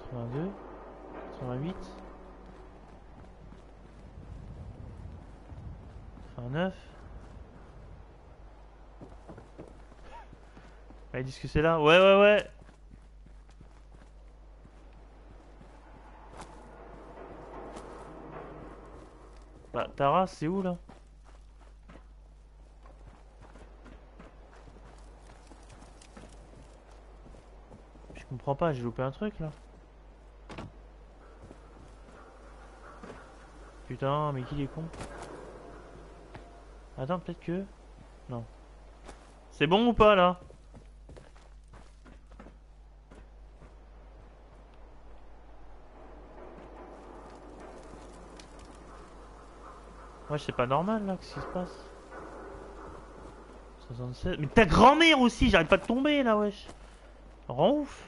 82, 88, 89. Ah, ils disent que c'est là. Ouais, ouais, ouais. Bah, Tara, c'est où là? Je comprends pas, j'ai loupé un truc là. Putain, mais qui est con? Attends, peut-être que... Non. C'est bon ou pas là? Ouais, c'est pas normal là, qu'est-ce qui se passe? 76. Mais ta grand-mère aussi, j'arrête pas de tomber là, wesh. Rend ouf.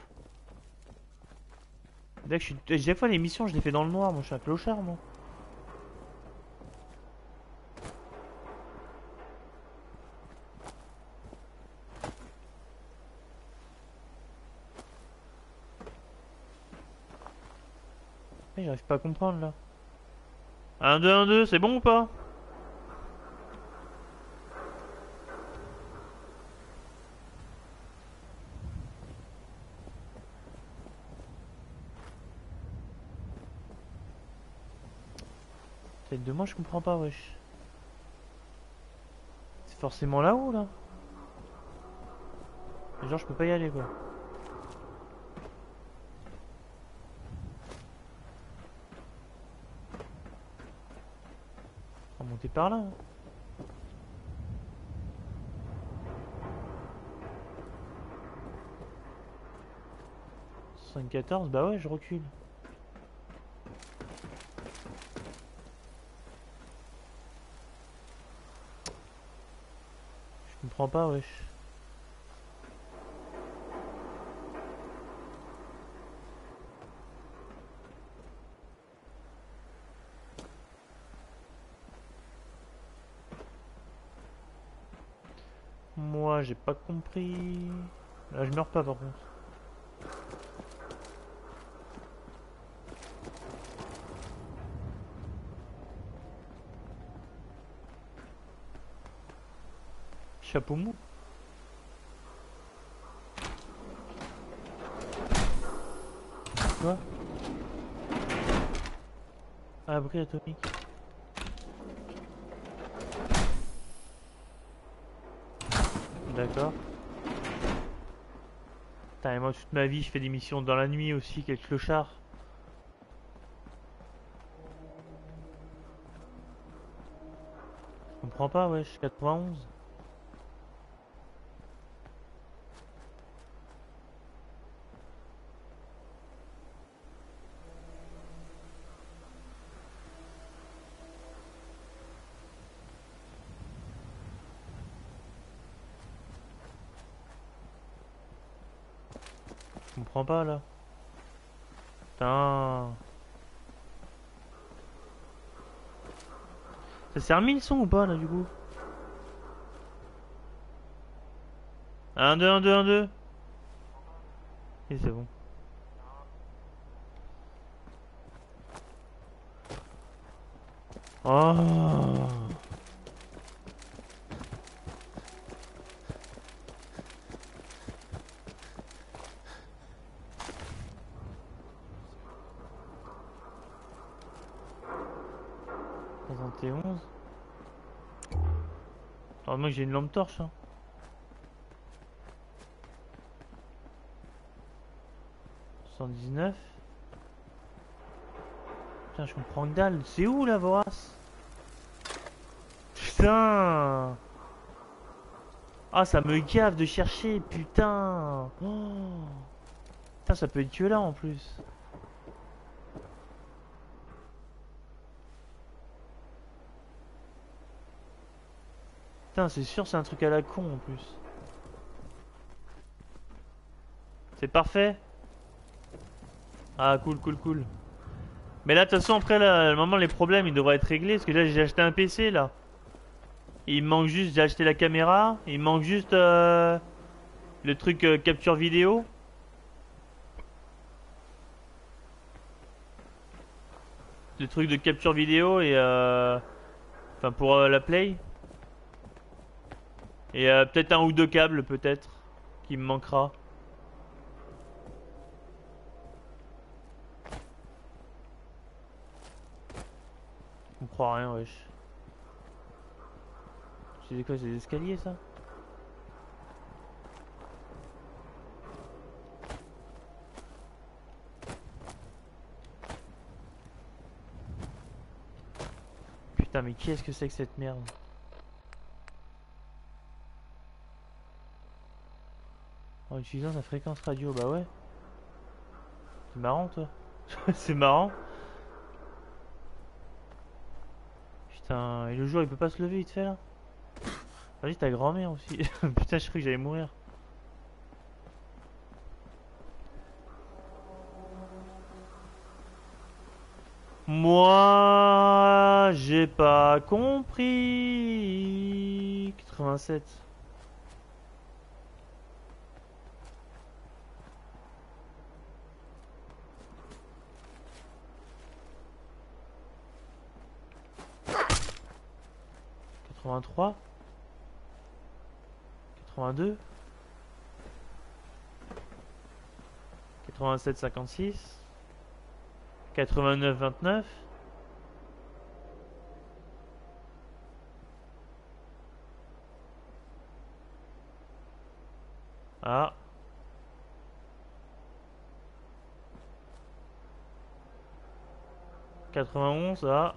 Dès que chaque fois l'émission, je l'ai fait dans le noir, moi je suis un clochard, moi. Mais j'arrive pas à comprendre là. 1-2-1-2, c'est bon ou pas? Tête de moi, je comprends pas, wesh. C'est forcément là-haut là. Genre, je peux pas y aller quoi. On va monter par là. Hein. 74, bah ouais, je recule. Je comprends pas, wesh. Moi, j'ai pas compris. Là, je meurs pas par contre. Chapeau mou. Quoi? Abri atomique. D'accord. Putain, et moi toute ma vie je fais des missions dans la nuit aussi, quel clochard. Je comprends pas, wesh, 91. Je comprends pas là. Putain. Ça s'est remis le son ou pas là du coup? 1-2, 1-2, 1-2. Et c'est bon. Oh. 71. Heureusement que j'ai une lampe torche. Hein. 79. Putain, je comprends que dalle. C'est où la vorace? Putain. Ah, ça me gave de chercher, putain. Oh. Putain, ça peut être que là en plus. Putain, c'est sûr, c'est un truc à la con en plus. C'est parfait. Ah, cool, cool, cool. Mais là, de toute façon, après, là, le moment, les problèmes, ils devraient être réglés. Parce que là, j'ai acheté un PC, là. Il me manque juste, j'ai acheté la caméra. Il me manque juste le truc capture vidéo. des trucs de capture vidéo et enfin pour la play. Et peut-être un ou deux câbles peut-être qui me manquera. On croit rien wesh. C'est quoi, c'est des escaliers ça? Putain mais qui est-ce que c'est que cette merde? En utilisant sa fréquence radio, bah ouais. C'est marrant toi. C'est marrant. Putain, et le jour il peut pas se lever vite fait là? Vas-y ta grand-mère aussi. Putain je crois que j'allais mourir. Moi j'ai pas compris. 87. Quatre-vingt-trois. 82. 87 56. 89 29. Ah. 91, ah.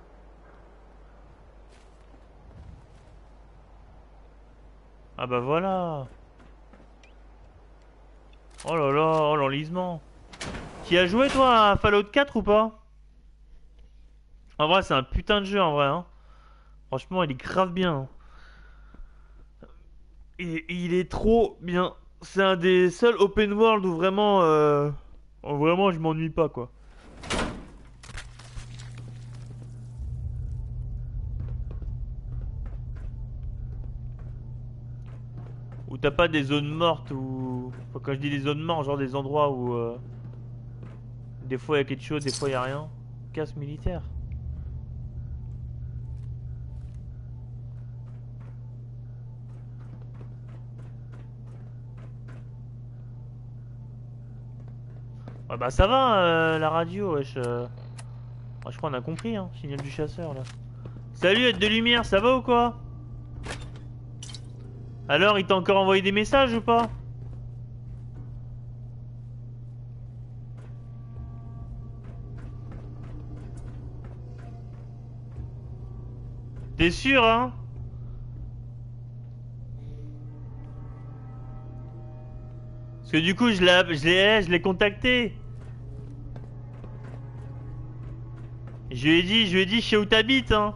Ah bah voilà. Oh là là, oh l'enlisement. Qui a joué toi à Fallout 4 ou pas? En vrai c'est un putain de jeu en vrai hein. Franchement il est grave bien hein. Il est trop bien. C'est un des seuls open world où vraiment vraiment je m'ennuie pas quoi. Où t'as pas des zones mortes ou... Enfin, quand je dis des zones mortes, genre des endroits où... des fois il y a quelque chose, des fois il y a rien. Casse militaire. Ouais bah ça va la radio, wesh. Ouais, je crois qu'on a compris, hein. Signal du chasseur là. Salut, aide de lumière, ça va ou quoi? Alors, il t'a encore envoyé des messages ou pas? T'es sûr, hein? Parce que du coup, je l'ai contacté. Je lui ai dit, je sais où t'habites, hein.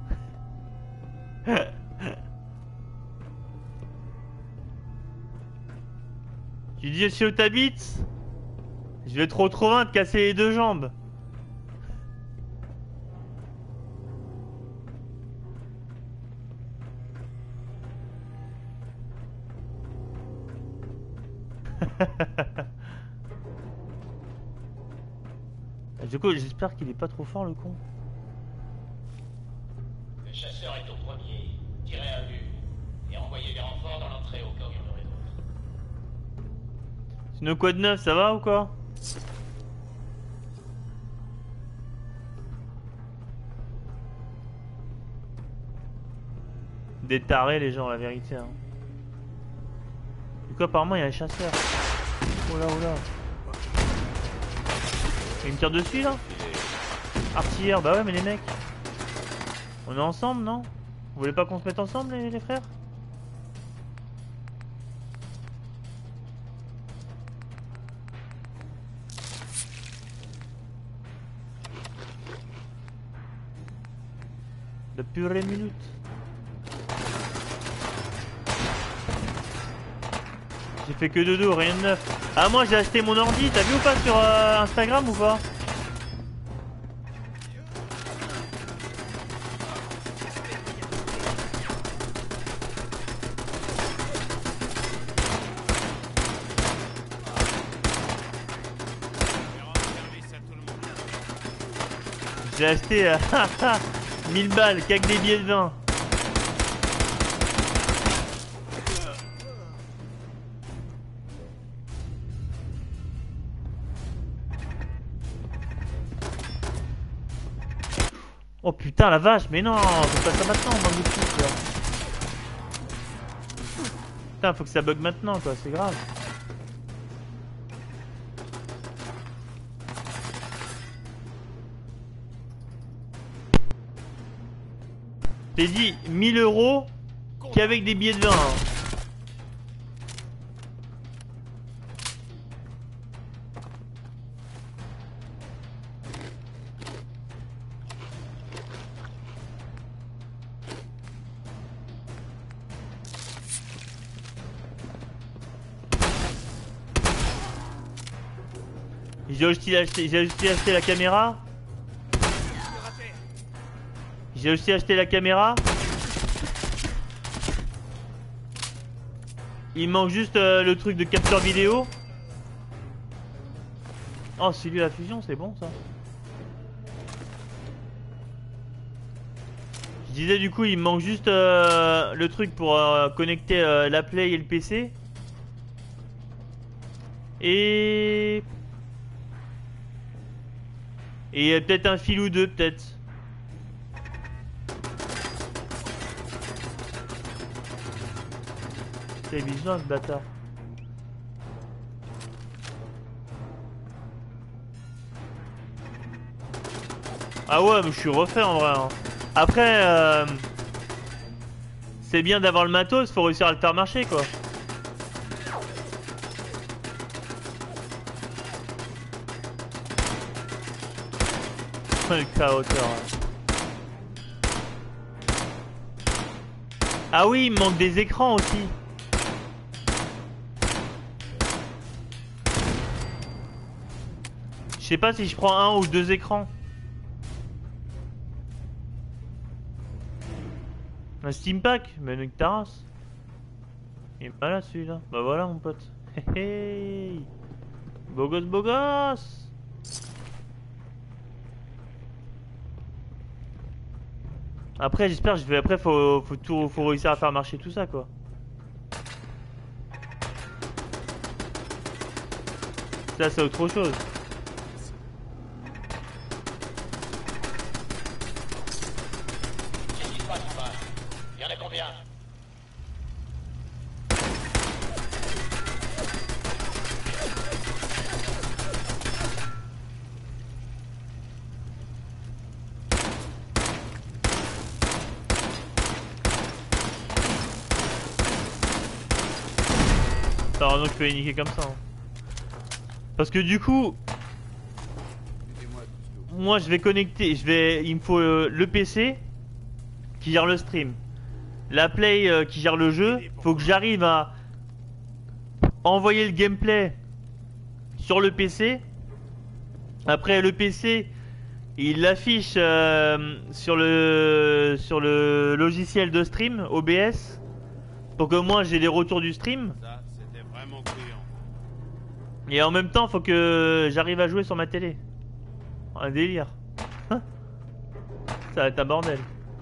Je lui ai dit, je sais où t'habites. Je vais trop loin te casser les deux jambes. Du coup, j'espère qu'il est pas trop fort le con. Le chasseur est au premier. Tirez à vue. Et envoyez des renforts dans l'entrée au cas où il y en aurait d'autres. Sinon quoi de neuf, ça va ou quoi? Des tarés les gens, la vérité. Hein. Du coup apparemment il y a un chasseur. Oh là oh là. Il me tire dessus là? Artilleur, bah ouais mais les mecs. On est ensemble non? Vous voulez pas qu'on se mette ensemble les frères? De purée minute. J'ai fait que de dos, rien de neuf. Ah moi j'ai acheté mon ordi, t'as vu ou pas sur Instagram ou pas? J'ai acheté 1000 balles, qu'avec des billets de vin. Oh putain la vache, mais non, faut pas ça maintenant, on manque de trucs, quoi. Putain, faut que ça bug maintenant quoi, c'est grave. J'ai dit 1000 euros qu'avec des billets de vin. Hein. J'ai aussi acheté la caméra. J'ai aussi acheté la caméra. Il manque juste le truc de capteur vidéo. Oh, c'est lui la fusion, c'est bon ça. Je disais du coup, il me manque juste le truc pour connecter la Play et le PC. Et peut-être un fil ou deux, peut-être. C'est bizarre ce bâtard. Ah ouais, mais je suis refait en vrai. Hein. Après, c'est bien d'avoir le matos, faut réussir à le faire marcher quoi. Le cas à hauteur. Ah oui, il me manque des écrans aussi. Je sais pas si je prends un ou deux écrans. Un Steam Pack, mais une terrasse. Il est malade celui-là. Bah voilà mon pote. Hey, beau gosse, beau gosse. Après j'espère je vais après faut réussir à faire marcher tout ça quoi. Ça c'est autre chose. Qu'est-ce qui se passe là-bas? Il y en a combien? Alors donc je peux les niquer comme ça. Hein. Parce que du coup, moi je vais connecter, il me faut le PC qui gère le stream, la Play qui gère le jeu. Faut que j'arrive à envoyer le gameplay sur le PC. Après le PC, il l'affiche sur le logiciel de stream OBS pour que moi j'ai les retours du stream. Ça, c'était vraiment couillant. Et en même temps, faut que j'arrive à jouer sur ma télé. Un délire. Hein, ça va être un bordel.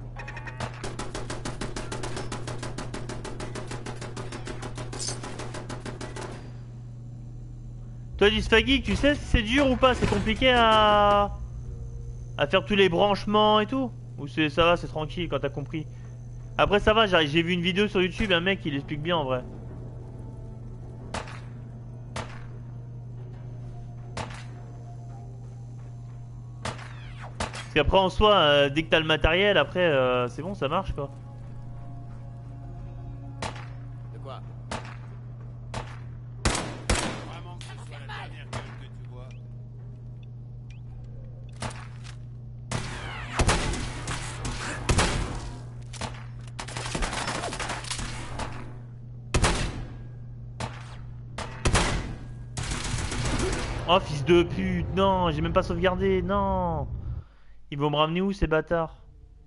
Toi, Disfaggy, tu sais si c'est dur ou pas? C'est compliqué à faire tous les branchements et tout? Ou ça va, c'est tranquille quand t'as compris? Après, ça va, j'ai vu une vidéo sur YouTube, un mec il explique bien en vrai. Parce qu'après, en soi, dès que t'as le matériel, après, c'est bon, ça marche quoi. De quoi? Vraiment que ce soit la dernière gueule que tu vois. Oh, fils de pute, non, j'ai même pas sauvegardé, non. Ils vont me ramener où ces bâtards?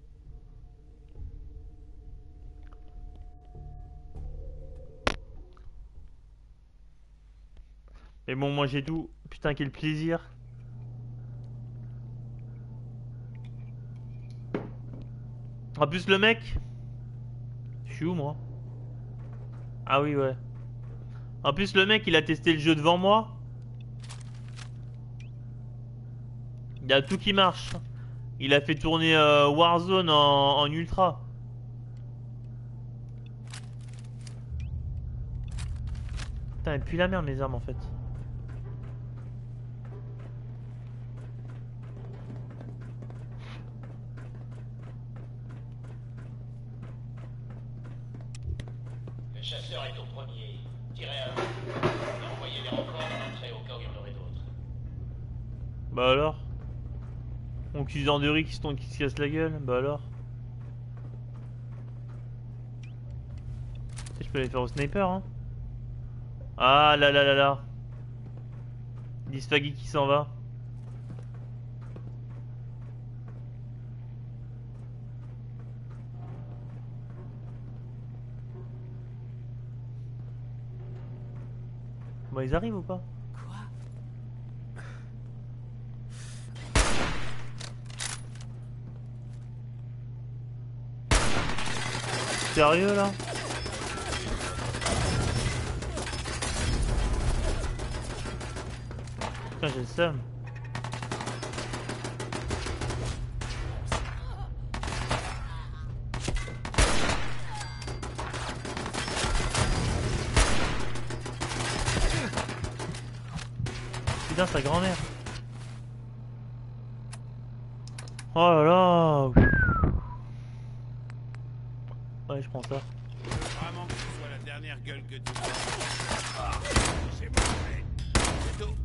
Mais bon, moi j'ai tout. Putain, quel plaisir. En plus le mec... Je suis où moi? Ah oui ouais. En plus le mec il a testé le jeu devant moi. Il y a tout qui marche. Il a fait tourner Warzone en ultra. Putain, et puis la merde mes armes en fait. Le chasseur est au premier. Tirez à vue et envoyez des renforts dans l'entrée au cas où il y en aurait d'autres. Bah alors? Mon cuisant de riz qui se casse la gueule, bah alors? Je peux les faire au sniper hein. Ah là là là là. Disfaggy qui s'en va. Bon ils arrivent ou pas? Sérieux là? Putain j'ai le seum. Putain sa grand-mère. Oh là là. Ouais je prends ça. Je veux vraiment que ce soit la dernière gueule que tu vois. Ah, c'est mauvais. C'est tout.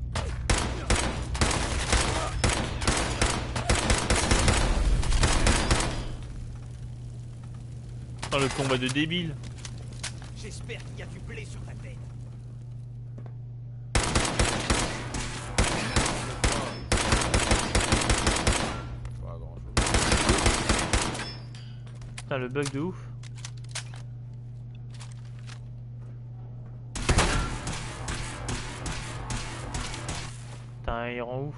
Putain le combat de débile. J'espère qu'il y a du blé sur ta tête. Pas grand chose. Putain le bug de ouf. Putain il rend ouf.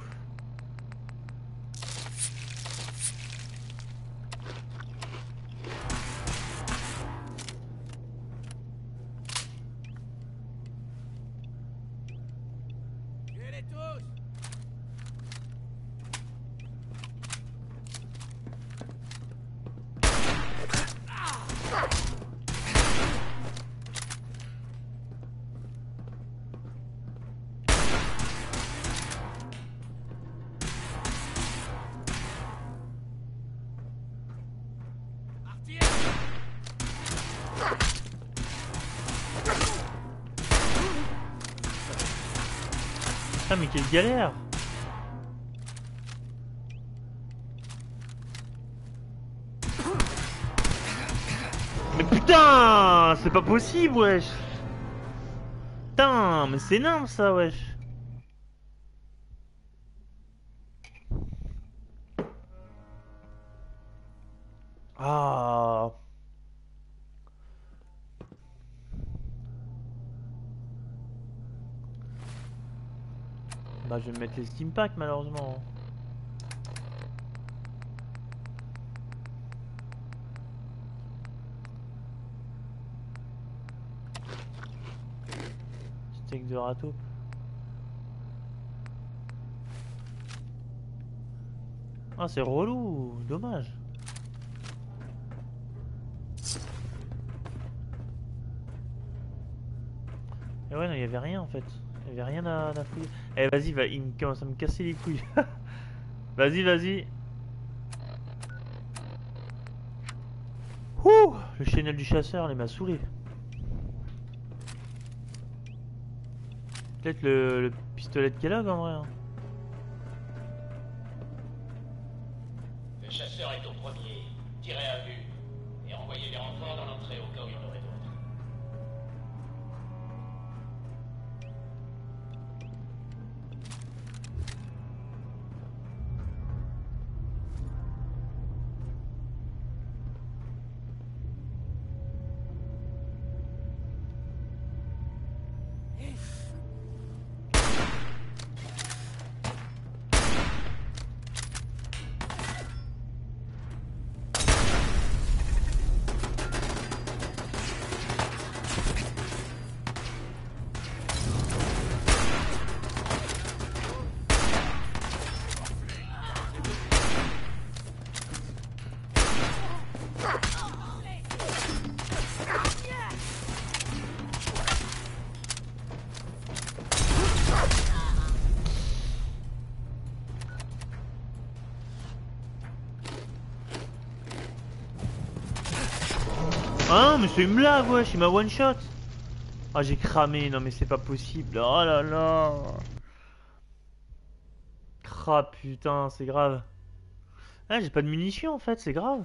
Tuez-les tous! Artillerie! Putain mais quelle galère. Mais putain, c'est pas possible wesh. Putain mais c'est énorme ça wesh. Ah. Bah je vais me mettre les Steam Packs malheureusement. Steak de râteau. Ah c'est relou, dommage. Et ouais non il y avait rien en fait. Il y avait rien à fouiller. Eh vas-y, il commence à me casser les couilles. Vas-y, vas-y. Ouh, le chenel du chasseur, il m'a saoulé. Peut-être le pistolet de Kellogg en vrai. Hein. Le chasseur est au premier. Tirez à vue et envoyez des renforts dans l'entrée au cas où il y en aurait d'autres. Ah non, mais c'est une blague, wesh, il m'a one shot. Ah, j'ai cramé, non mais c'est pas possible. Oh là là. Ah putain, c'est grave. Ah, j'ai pas de munitions en fait, c'est grave.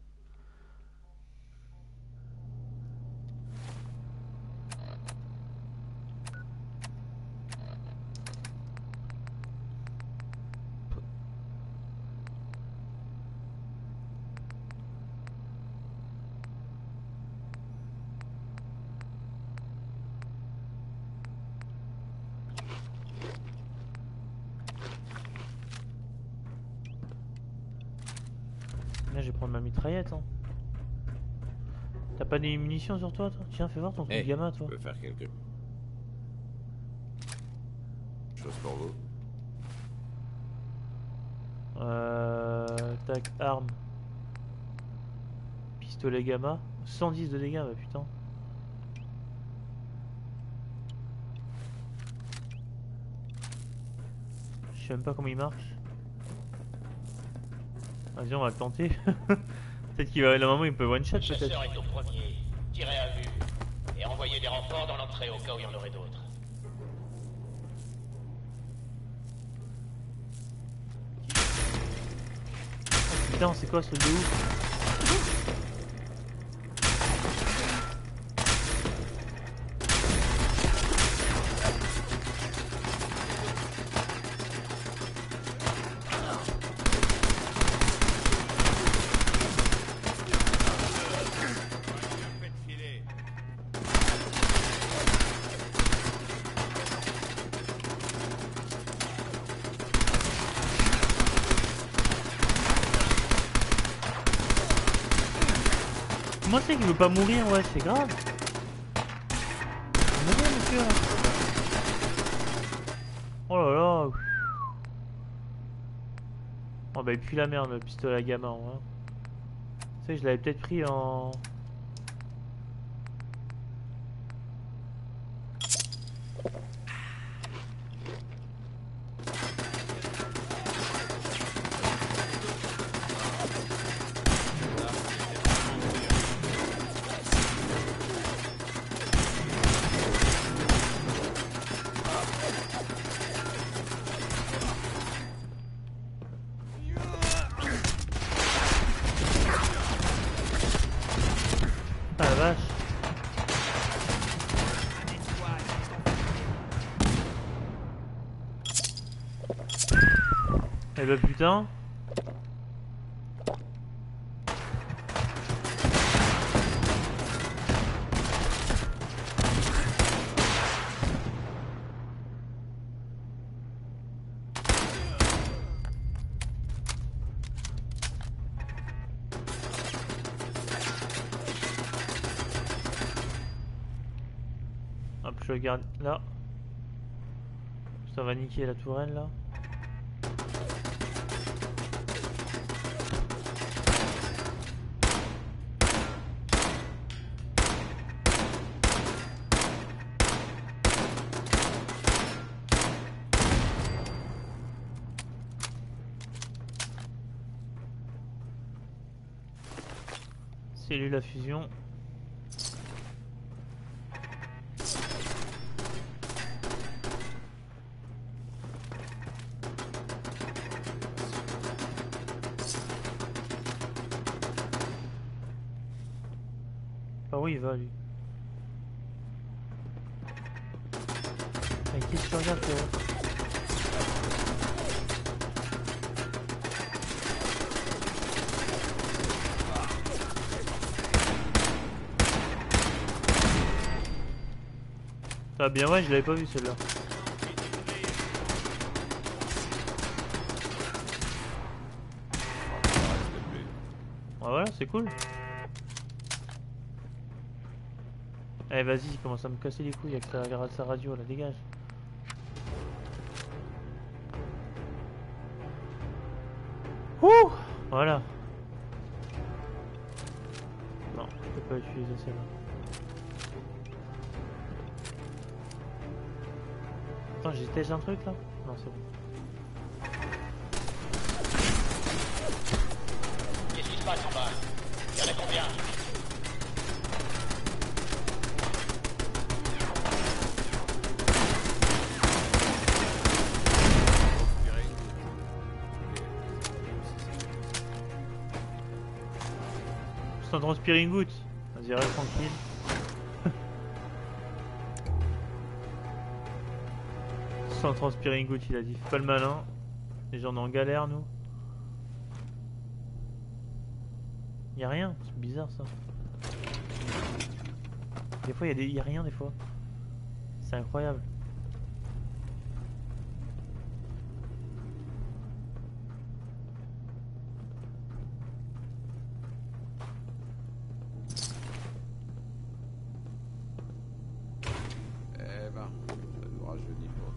Là, je vais prendre ma mitraillette. Hein. T'as pas des munitions sur toi, toi? Tiens, fais voir ton truc Hey, gamin, je toi. peux faire quelque chose pour vous. Tac, arme. Pistolet gamma. 110 de dégâts, bah putain. Je sais même pas comment il marche. Vas-y, on va le tenter. Peut-être qu'il va. La maman, il peut one shot Le peut-être. chasseur est au premier. Tirez à vue. Et envoyez des renforts dans l'entrée au cas où il y en aurait d'autres. Putain, c'est quoi ce truc de ouf? Faites filer. Comment c'est qu'il veut pas mourir, ouais, c'est grave. Mourir, monsieur. Oh là là. Oh bah il pue la merde le pistolet à gamin, hein. Tu sais, je l'avais peut-être pris en... Ah la vache. Eh bah putain. Hop, je le garde là. Ça va niquer la tourelle là. Cellule à fusion. Par où il va lui? Mais qu'est-ce que tu regardes toi? Ah bien ouais, je l'avais pas vu celle-là. Ah voilà, c'est cool. Eh vas-y, il commence à me casser les couilles avec sa radio là, dégage. Ouh, voilà. Non, je peux pas utiliser celle-là. Attends, j'ai testé un truc là? Non, c'est bon. Qu'est-ce qui se passe en bas? Il y en a combien? sans transpirer une goutte. Vas-y, reste tranquille. Sans transpirer une goutte, il a dit. Fais pas le malin. Les gens en galère, nous. Y'a rien, c'est bizarre ça. Des fois, y a rien, des fois. C'est incroyable. Eh ben, ça nous rajeunit pas.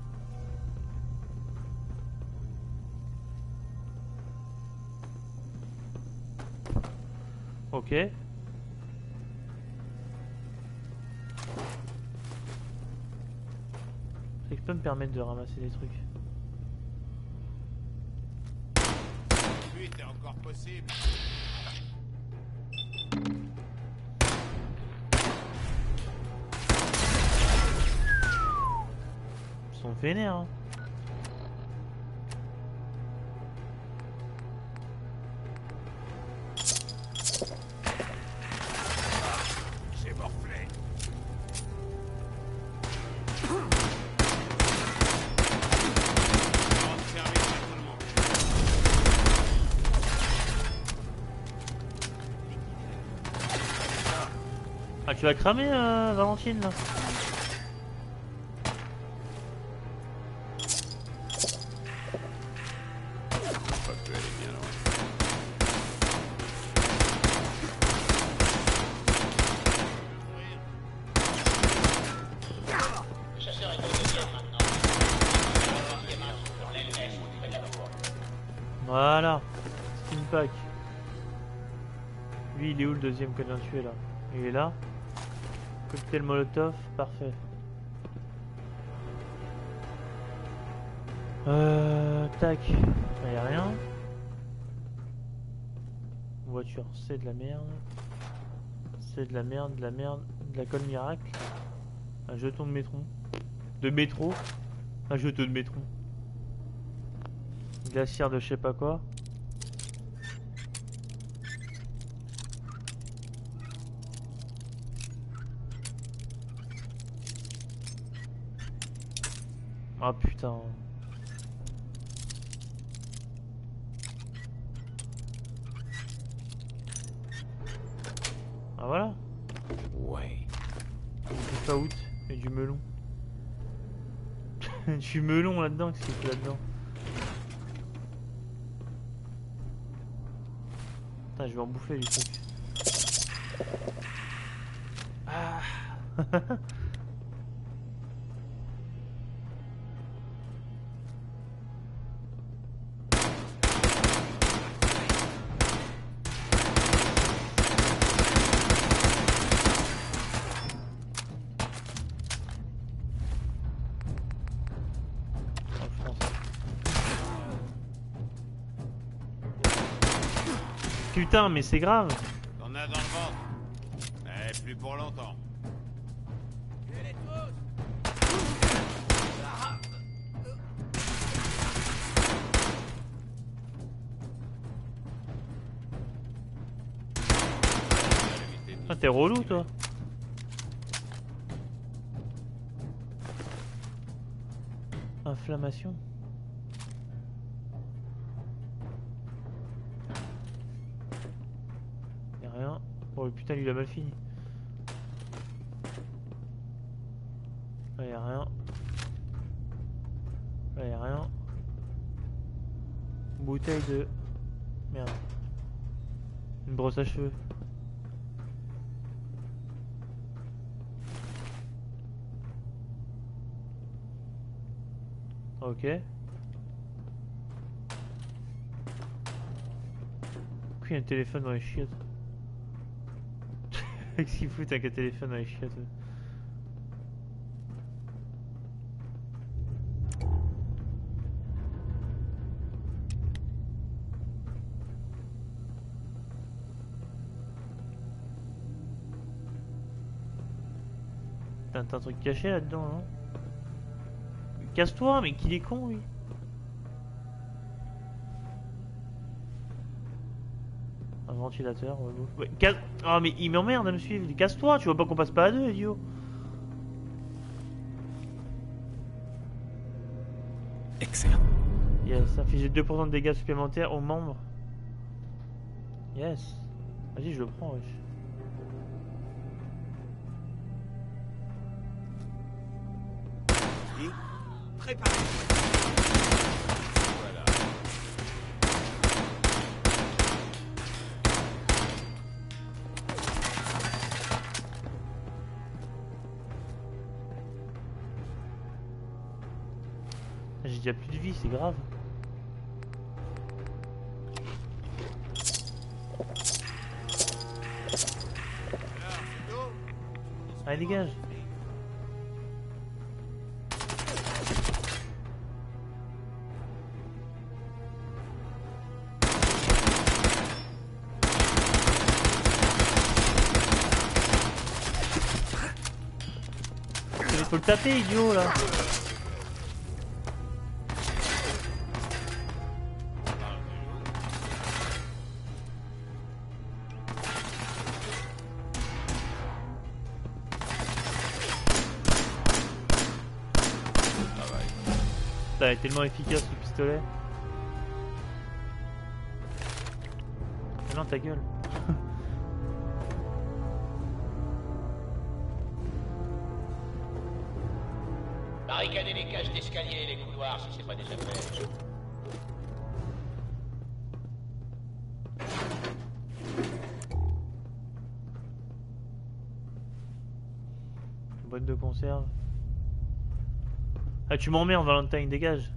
Ok. C'est que je peux me permettre de ramasser des trucs. Lui était encore possible. Ils sont vénères, hein. J'ai morflé. Rendre service à tout le monde. Ah, tu vas cramer, Valentine, là? Pas que elle est bien loin. Le chasseur est au deuxième maintenant. Le troisième un dans l'aile est près de la cour. Voilà. Steam pack. Lui, il est où le deuxième que je viens de tuer, là? Il est là. Cocktail molotov, parfait. Tac. Il y a rien. Voiture, c'est de la merde. C'est de la merde, de la merde. De la colle miracle. Un jeton de métron. De métro. Un jeton de métron. Glacière de je sais pas quoi. Ah putain. Ah voilà. Ouais. Du faout et du melon. Du melon là-dedans, qu'est-ce qu'il fait là-dedans? Putain, je vais en bouffer du truc. Ah. Putain, mais c'est grave. T'en as dans le ventre. Mais plus pour longtemps. Tuez-les tous. Ah, t'es relou, toi. Inflammation. Y'a rien. Oh le putain, lui il a mal fini. Là y'a rien. Là y'a rien. Bouteille de... Merde. Une brosse à cheveux. Ok. Pourquoi il y a un téléphone dans les chiottes? Qu'est-ce qu'il fout avec un téléphone dans les chiottes? T'as un truc caché là-dedans, non? Casse-toi, mais qu'il est con, lui. ventilateur. Ouais, oh mais il m'emmerde à me suivre. Casse-toi, tu vois pas qu'on passe pas à deux, idiot. Excellent. Yes, infliger 2% de dégâts supplémentaires aux membres. Yes. Vas-y, je le prends, wesh. Et préparez. Voilà. J'ai déjà plus de vie, c'est grave. Alors, c'est tout. Allez, dégage. Il faut le taper, idiot, là. Ça est tellement efficace le pistolet. Mais non, ta gueule. Barricader les cages d'escalier et les couloirs si c'est pas déjà fait. Boîte de conserve. Ah, tu m'emmerdes, Valentine, dégage.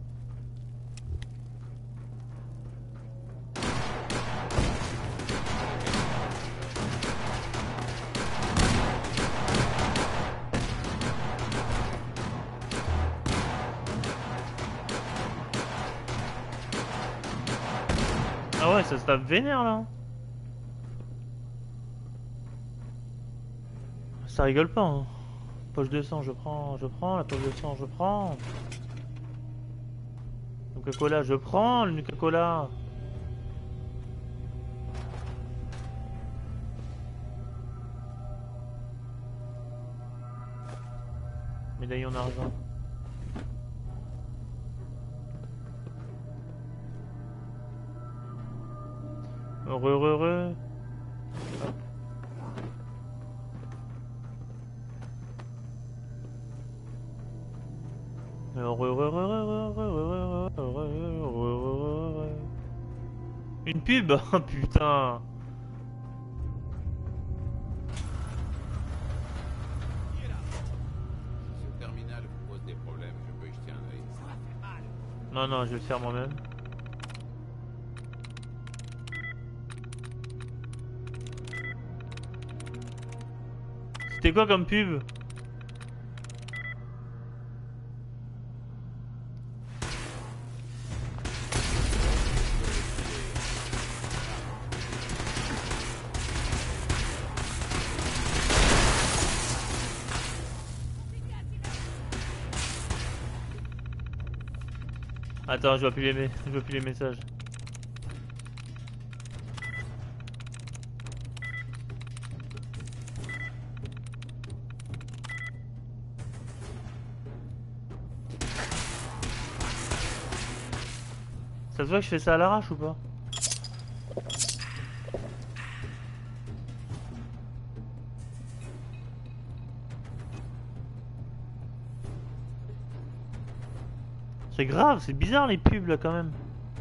Ah ouais, ça se tape vénère là. Ça rigole pas, hein. Poche de sang, je prends, la poche de sang, je prends. Nuka-Cola, je prends le Nuka-Cola. Médaillon d'argent. Heureux. Hop. Une pub. Oh putain. Qui est là? Si ce terminal vous pose des problèmes, je peux y jeter un œil. Ça va faire mal. Non, je vais le faire moi-même. C'était quoi comme pub? Attends, je vois plus les messages. Ça se voit que je fais ça à l'arrache ou pas? C'est grave, c'est bizarre les pubs là quand même.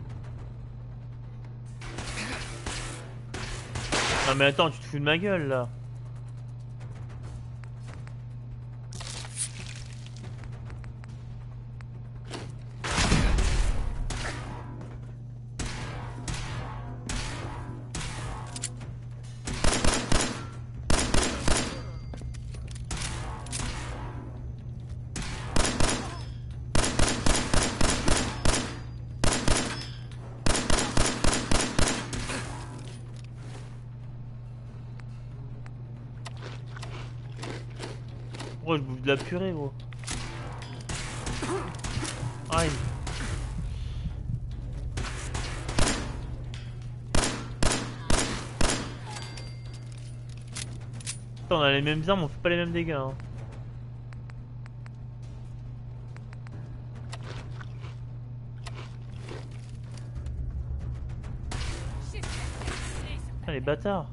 Non mais attends, tu te fous de ma gueule là. Gros, je bouffe de la purée, gros. Aïe. Attends, on a les mêmes armes, on fait pas les mêmes dégâts. Hein. Ah, les bâtards.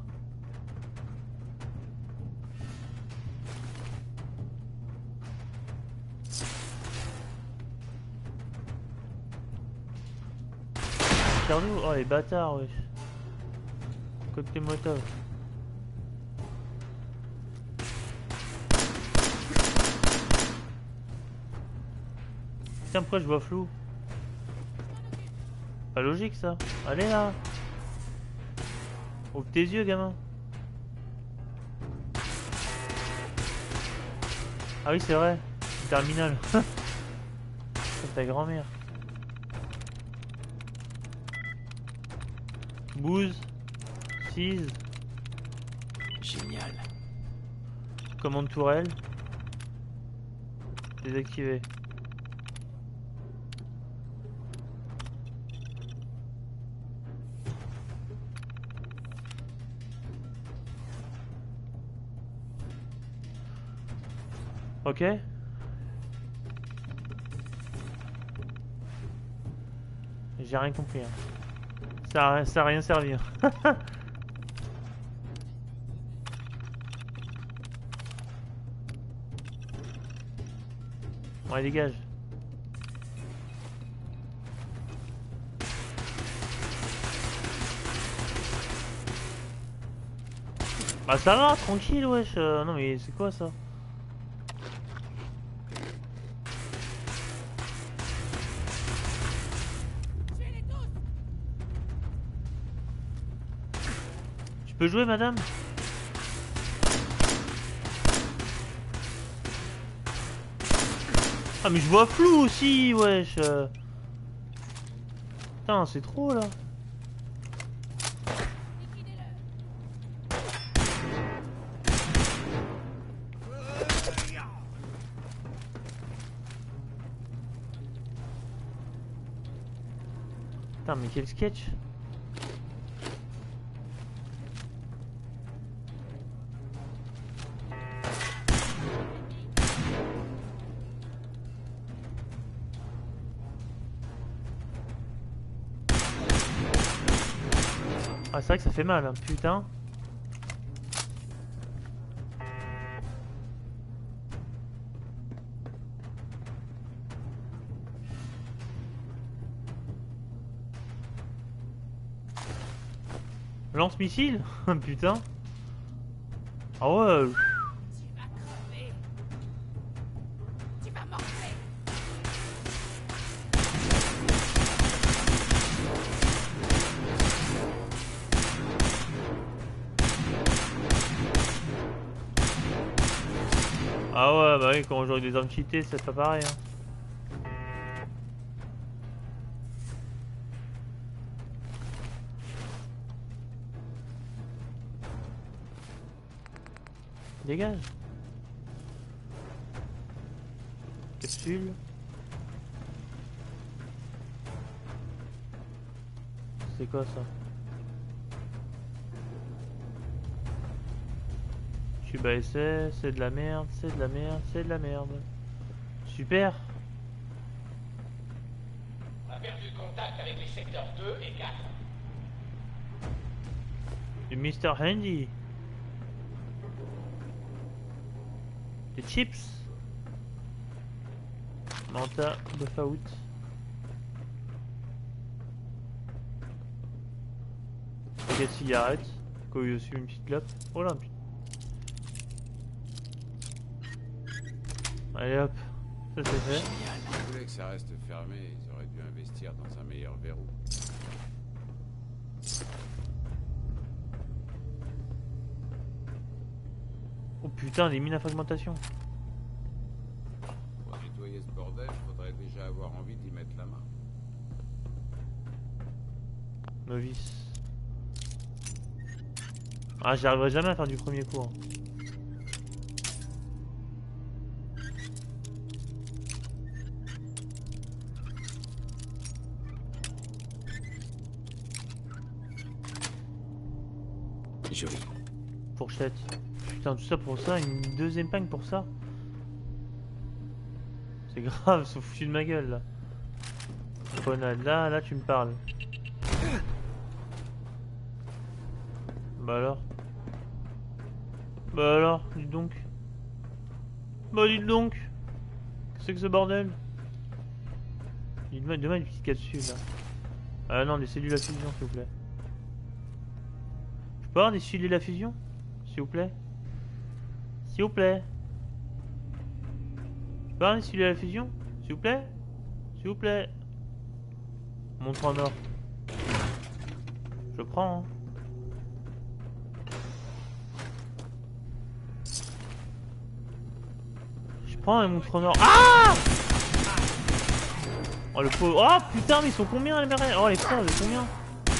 Carlo, oh les bâtards, wesh. Côté Molotov. Putain, pourquoi je vois flou? Pas logique ça. Allez là. Ouvre tes yeux, gamin. Ah oui, c'est vrai. Terminal. C'est ta grand-mère. Booze. Seize. Génial. Commande tourelle. Désactivé. Ok. J'ai rien compris. Hein. Ça a rien servi. Hein. Ouais, dégage. Bah ça va, tranquille, wesh. Non mais c'est quoi ça? Tu peux jouer, madame? Ah mais je vois flou aussi, wesh. Putain, c'est trop là. Putain, mais quel sketch. Ah, c'est vrai que ça fait mal, hein, putain. Lance-missile. Putain. Ah ouais. Tu vas crever. Tu vas morfler. Ah ouais, bah oui, quand on joue avec des armes cheatées, c'est pas pareil. Hein. Dégage. Capsule. C'est quoi ça? Tube à essai, c'est de la merde, c'est de la merde, c'est de la merde. Super. On a perdu contact avec les secteurs 2 et 4. Du Mr. Handy. Des chips. Manta, buff out. Paquet de cigarettes. Quoi, il aussi une petite clope. Oh là, un petit. Allez hop, ça c'est fait. Je voulais que ça reste fermé, ils auraient dû investir dans un meilleur verrou. Oh putain, des mines à fragmentation. Pour nettoyer ce bordel, faudrait déjà avoir envie d'y mettre la main. Novice. Ah, j'y arriverai jamais à faire du premier coup. Hein. Joli. Fourchette. Putain, tout ça pour ça, une deuxième panne pour ça. C'est grave, ils sont foutus de ma gueule là. Grenade, là tu me parles. Bah alors. Bah alors, dis donc. Bah dites donc. Qu'est-ce que c'est que ce bordel? Il demande une petite dessus là. Ah non, des cellules à fusion s'il vous plaît. Je peux avoir des cellules à fusion? S'il vous plaît. S'il vous plaît. Je peux avoir des cellules à fusion? S'il vous plaît. S'il vous plaît. Montre en or. Je prends hein. Je prends un montre en or. Ah! Oh le pauvre. Oh putain mais ils sont combien les merdes? Oh les frères ils sont combien?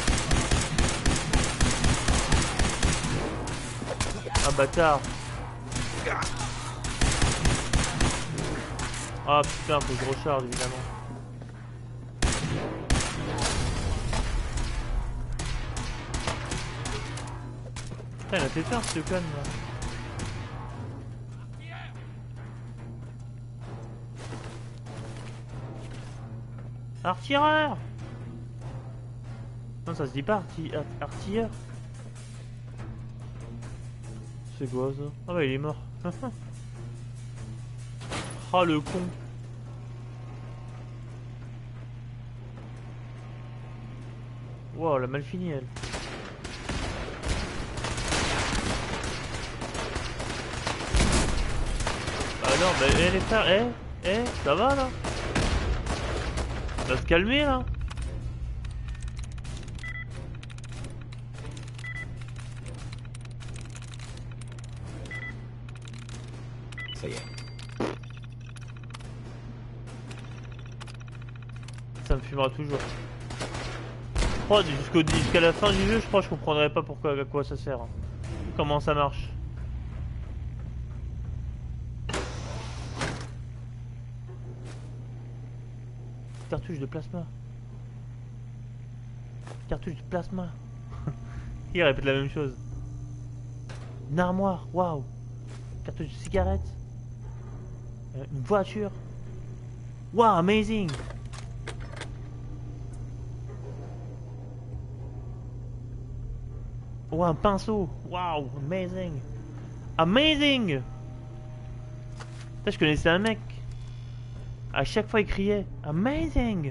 Ah bâtard. Ah putain faut que je recharge évidemment. Putain il a fait peur ce con là. Artilleur! Non, ça se dit pas artilleur. C'est quoi ça? Ah bah il est mort. Ah le con. Wow, elle a mal fini elle. Bah non, bah les frères, ça va là? Ça va se calmer là. Ça y est. Ça me fumera toujours. Je crois jusqu'à la fin du jeu, je crois que je comprendrai pas pourquoi à quoi ça sert. Comment ça marche. Cartouche de plasma. Cartouche de plasma. Il répète la même chose. Une armoire, waouh. Cartouche de cigarette. Une voiture. Waouh, amazing. Waouh, un pinceau. Waouh, amazing. Amazing. Putain, je connaissais un mec. À chaque fois il criait amazing.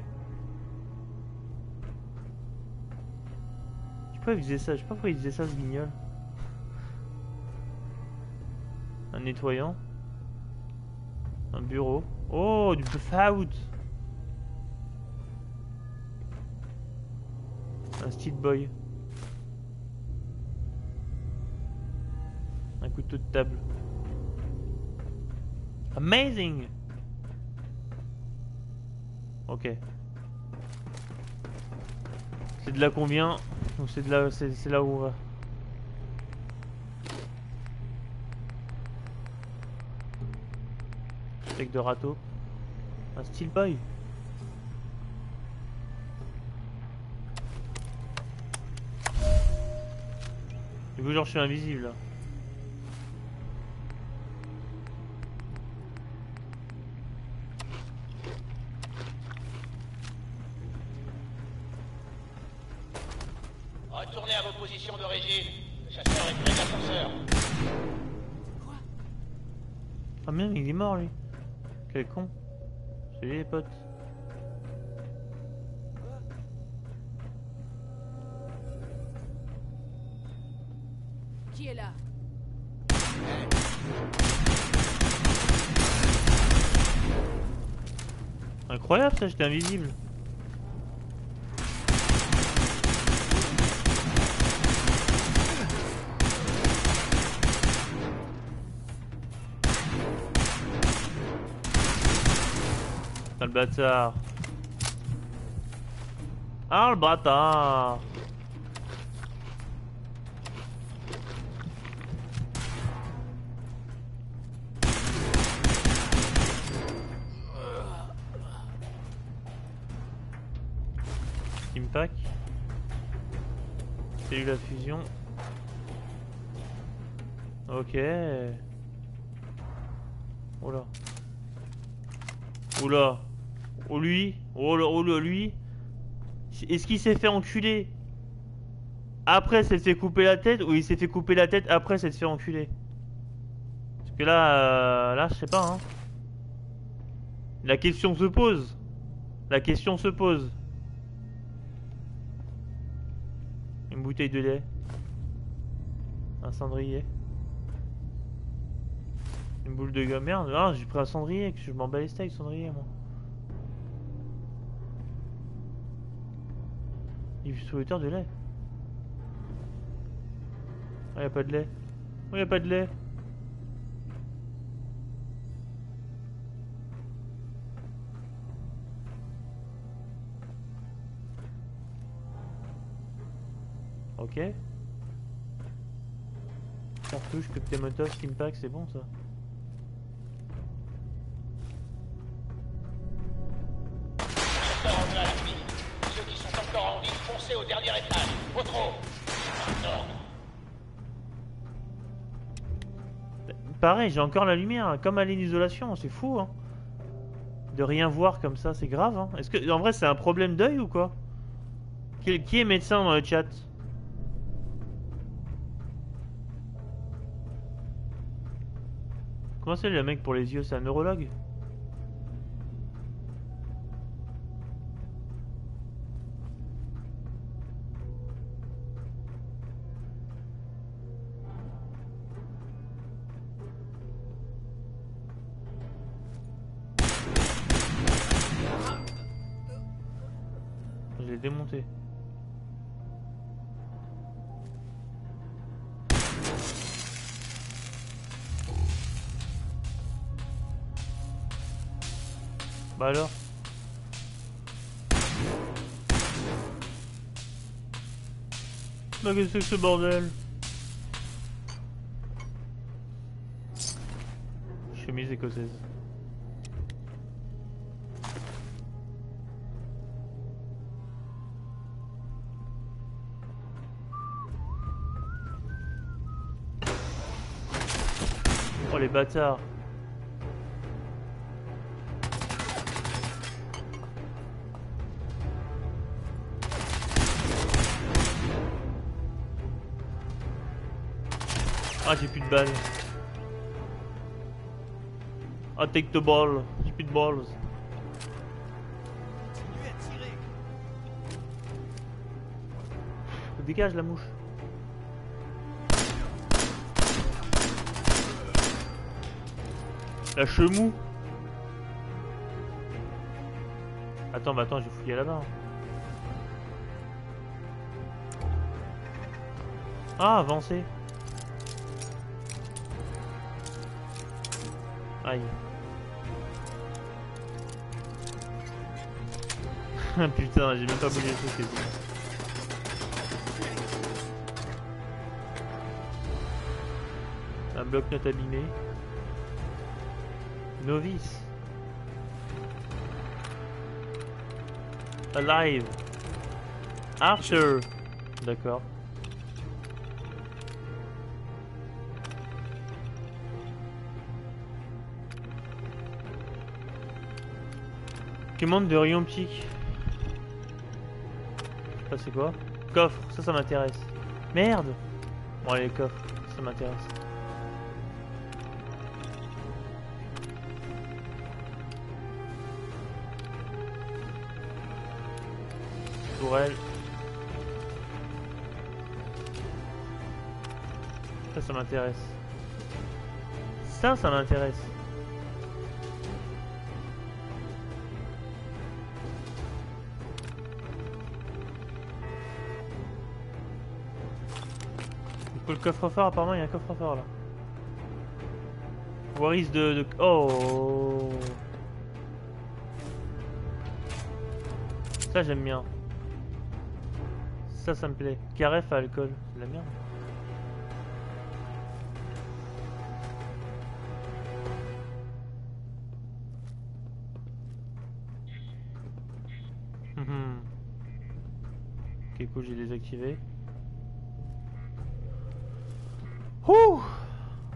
Je sais pas pourquoi il faisait ça, je sais pas pourquoi il faisait ça ce guignol. Un nettoyant. Un bureau. Oh du Buffout. Un Steel Boy. Un couteau de table. Amazing. Ok. C'est de là qu'on vient. Donc c'est de là, c'est là où on va. Steak de râteau. Un Steel Boy. Du coup genre je suis invisible là. Retournez à vos positions d'origine. Le chasseur est près de l'ascenseur. Ah merde il est mort lui. Quel con. Salut les potes. Qui est là? Incroyable ça, j'étais invisible. Ah, le bâtard. Ah le bâtard. Impact. Cellule à fusion. Ok. Oula. Oula. Oh lui. Oh là, lui. Est-ce qu'il s'est fait enculer après s'être fait couper la tête ou il s'est fait couper la tête après s'être fait enculer? Parce que là, là je sais pas hein. La question se pose. La question se pose. Une bouteille de lait. Un cendrier. Une boule de gomme. Merde, ah, j'ai pris un cendrier, que je m'en bats les steaks, cendrier, moi. Il est sauveteur de lait. Ah, y'a pas de lait. Oh, y'a pas de lait. Ok. Cartouche, cocktail Molotov, Stimpack, c'est bon ça. Chasseurs en place, oui. Ceux qui sont encore en vie, foncez au dernier étage. Au trop. Ordre. Pareil, j'ai encore la lumière, hein, comme à l'isolation, c'est fou hein. De rien voir comme ça, c'est grave hein. Est-ce que, en vrai, c'est un problème d'œil ou quoi? Qui est médecin dans le chat? Comment c'est le mec pour les yeux? C'est un neurologue? Je l'ai démonté. Bah alors? Bah qu'est-ce que c'est que ce bordel? Chemise écossaise. Oh les bâtards. Ah j'ai plus de balles. Ah take the ball. J'ai plus de balls. Continuez à tirer. Dégage la mouche. La chemou. Attends, bah attends, je vais fouiller là-bas. Ah, avancer. Aïe. Putain, j'ai même pas bougé le truc. C'est bon. Un bloc-notes abîmé. Novice. Alive. Archer. D'accord. Commande de rayon psych. Ça c'est quoi? Coffre, ça m'intéresse. Merde. Bon allez, coffre, ça m'intéresse. Tourelle. Ça m'intéresse. Ça m'intéresse. Le coffre-fort, apparemment il y a un coffre-fort là. Waris de... Oh. Ça j'aime bien. Ça me plaît. Caref à alcool. C'est de la merde. Ok cool, j'ai désactivé. Ouh.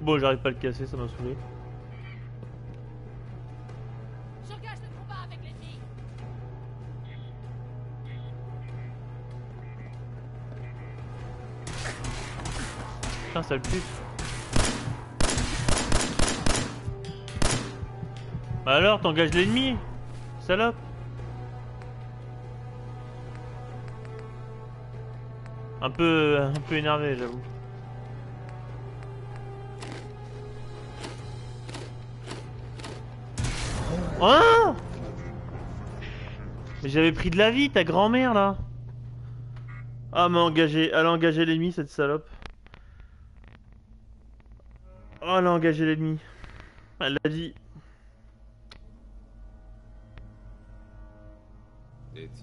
Bon, j'arrive pas à le casser, ça m'a saoulé. J'engage le combat avec l'ennemi. Putain, sale pute. Bah alors, t'engages l'ennemi, salope. Un peu énervé, j'avoue. Oh! Mais j'avais pris de la vie, ta grand-mère là. Ah, elle a engagé l'ennemi, cette salope. Oh, elle a engagé l'ennemi. Elle l'a dit. Vite.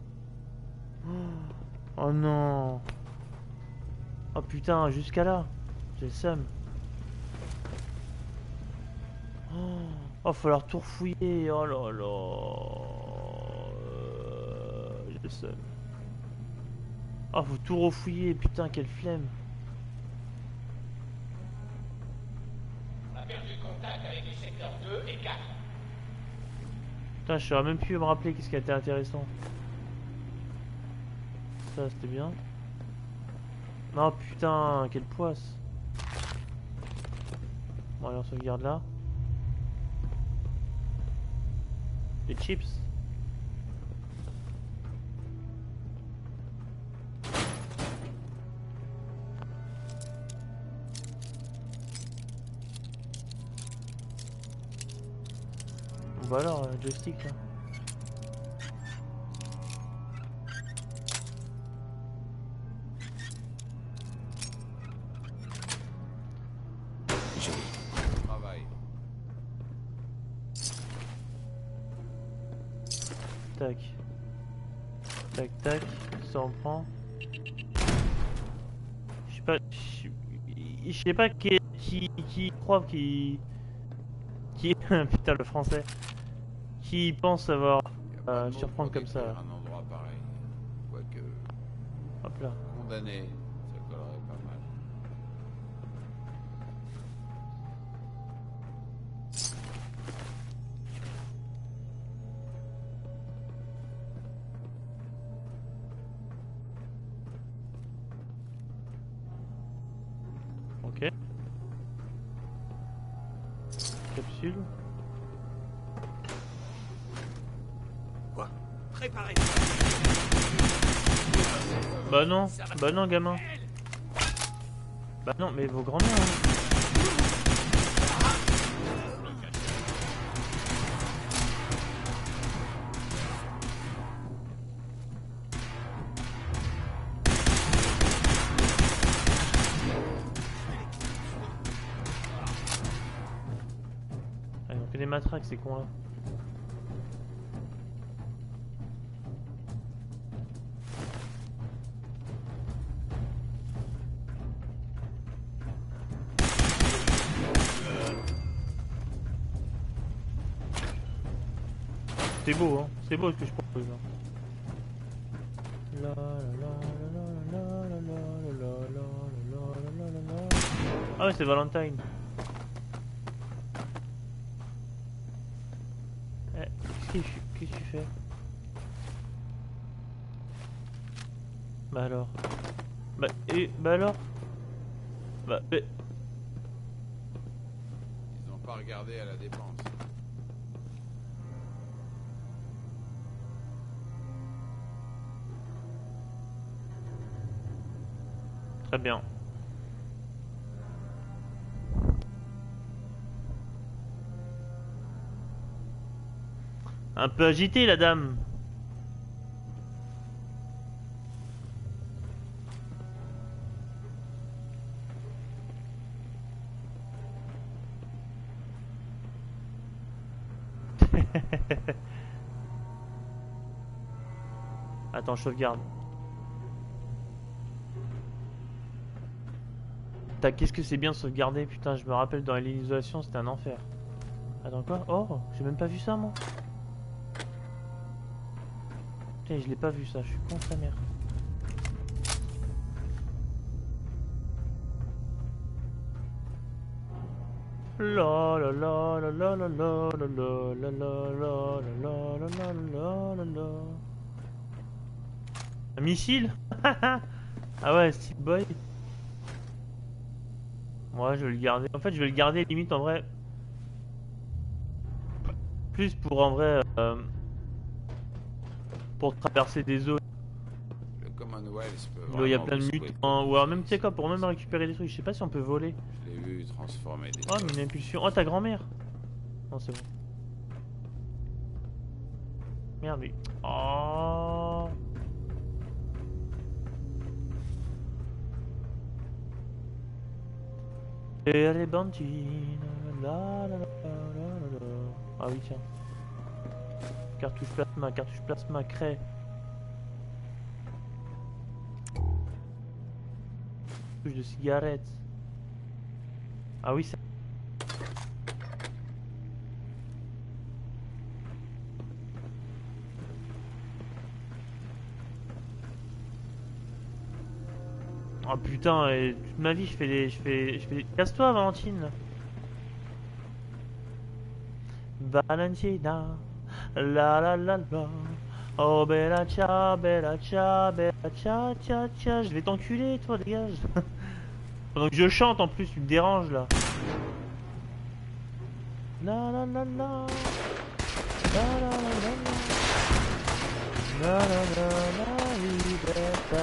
Oh non. Oh putain, jusqu'à là. J'ai le seum. Oh, faut falloir tout refouiller. Oh là là. J'ai le seum. Oh, faut tout refouiller. Putain, quelle flemme. On a perdu contact avec les secteurs 2 et 4. Putain, je saurais même plus me rappeler qu'est-ce qui a été intéressant. Ça, c'était bien. Non, putain, quelle poisse. Bon, allez, on sauvegarde là. Les chips. Bon bah alors, joystick là. Travail. Tac. Tac tac. Ça en prend. Je sais pas. Je sais pas qui croit qui. Putain le français. Qui pense savoir Y a pas de mots surprendre pour comme ça. décrire un endroit pareil. Quoique, Hop là. condamné, ça collerait pas mal. Ok. Capsule. Quoi? Préparez. Bah non gamin. Bah non mais vos grands-mères hein. Ah, ils ont fait des matraques ces cons là. C'est beau, hein. C'est beau ce que je propose. Hein. La, la, la, la, la, la, la, la, la, la, la, la. Ah ouais, c'est Valentine. Eh, qu'est-ce que tu fais? Bah alors. Bah alors. Bah. Ils n'ont pas regardé à la dépense. Très bien. Un peu agité la dame. Attends, je sauvegarde. Qu'est-ce que c'est bien de sauvegarder, putain, je me rappelle dans l'isolation c'était un enfer. Attends quoi? Oh, j'ai même pas vu ça moi. Putain, je l'ai pas vu ça, je suis con sa mère. La la la la la la la la la la la la la la la la la. Un missile? Ah ouais, Steel Boy. Ouais, je vais le garder. En fait, je vais le garder limite en vrai. Plus pour en vrai. Pour traverser des zones Le Commonwealth peut où il y a vraiment plein de vous secouer mutants. Ou alors même, tu sais quoi, pour même récupérer des trucs. Je sais pas si on peut voler. Je l'ai vu transformer des Oh, mais une impulsion. Oh, ta grand-mère. Non, c'est bon. Merde, lui. Oh. Et les bandines. La, la, la, la, la, la. Ah oui, tiens. Cartouche plasma, craie. Touche de cigarette. Ah oui, ça. Oh putain, et toute ma vie je fais des. Casse-toi, Valentine. Valentina, la la la la. Oh bella cha, bella cha, bella cha, cha, cha. Je vais t'enculer, toi, dégage. Pendant que je chante en plus, tu me déranges là. La la la la. La la la la la. La la la la libertà.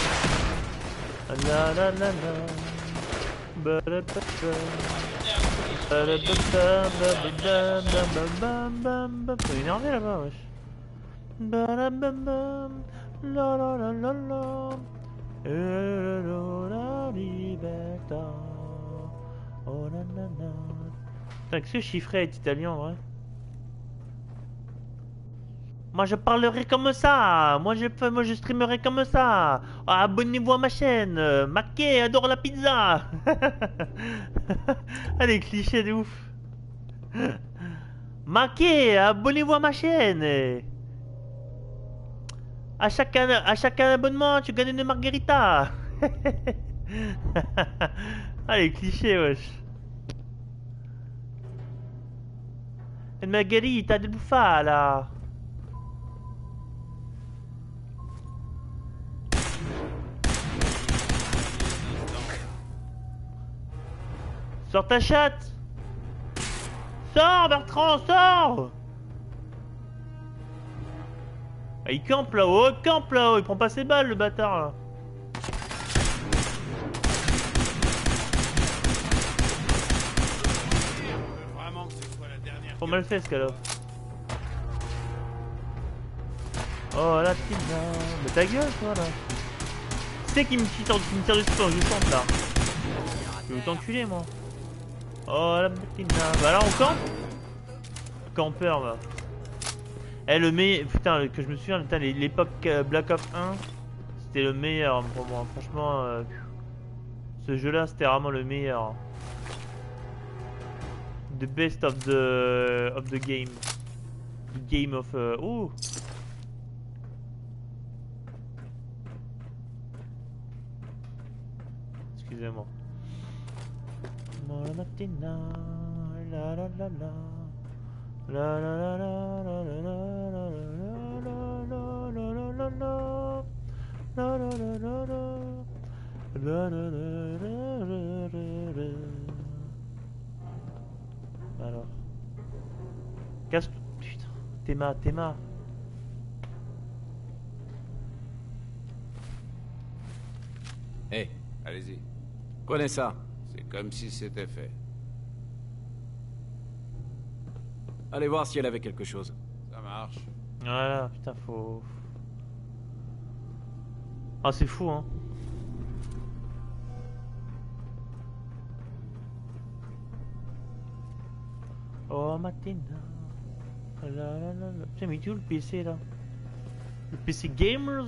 La la la la. Ba da ba ba. Ba da ba ba ba ba ba ba ba ba. T'es énervé là-bas, wesh. Ba da ba ba. La la la la la. La libertà. Oh na na na. Putain, qu'est-ce que chiffré est italien en vrai? Moi je parlerai comme ça, moi je streamerai comme ça. Ah, abonnez-vous à ma chaîne, Mackey adore la pizza. Ah les clichés de ouf. Mackey, abonnez-vous à ma chaîne. À chaque abonnement, tu gagnes une margarita. Ah les clichés wesh. Une margarita de bufala. Sors ta chatte! Sors, Bertrand, sors! Ah, il campe là-haut, il prend pas ses balles, le bâtard là. Vraiment que ce soit la dernière. Trop mal fait ce cas-là. Oh la tina. Mais ta gueule, toi là. Tu sais qui me tire dessus quand je chante là. Je vais t'enculer moi. Oh la tina. Bah là on campe. Campeur va. Eh le meilleur. Putain, que je me souviens, l'époque Black Ops 1, c'était le meilleur pour moi. Franchement, ce jeu là c'était vraiment le meilleur. The best of the game. The game of. Oh! Excusez-moi. La mattina, la la la la. La la la la la la la la la la la la. La la la la la. La la la la la la. Alors. Casse. Putain. Théma. Hé, Allez-y. prenez ça. C'est comme si c'était fait. Allez voir si elle avait quelque chose. Ça marche. Voilà, putain, faut. Ah, c'est fou, hein. Oh, matina. La la la la. Putain, mais tu où le PC là? Le PC Gamers?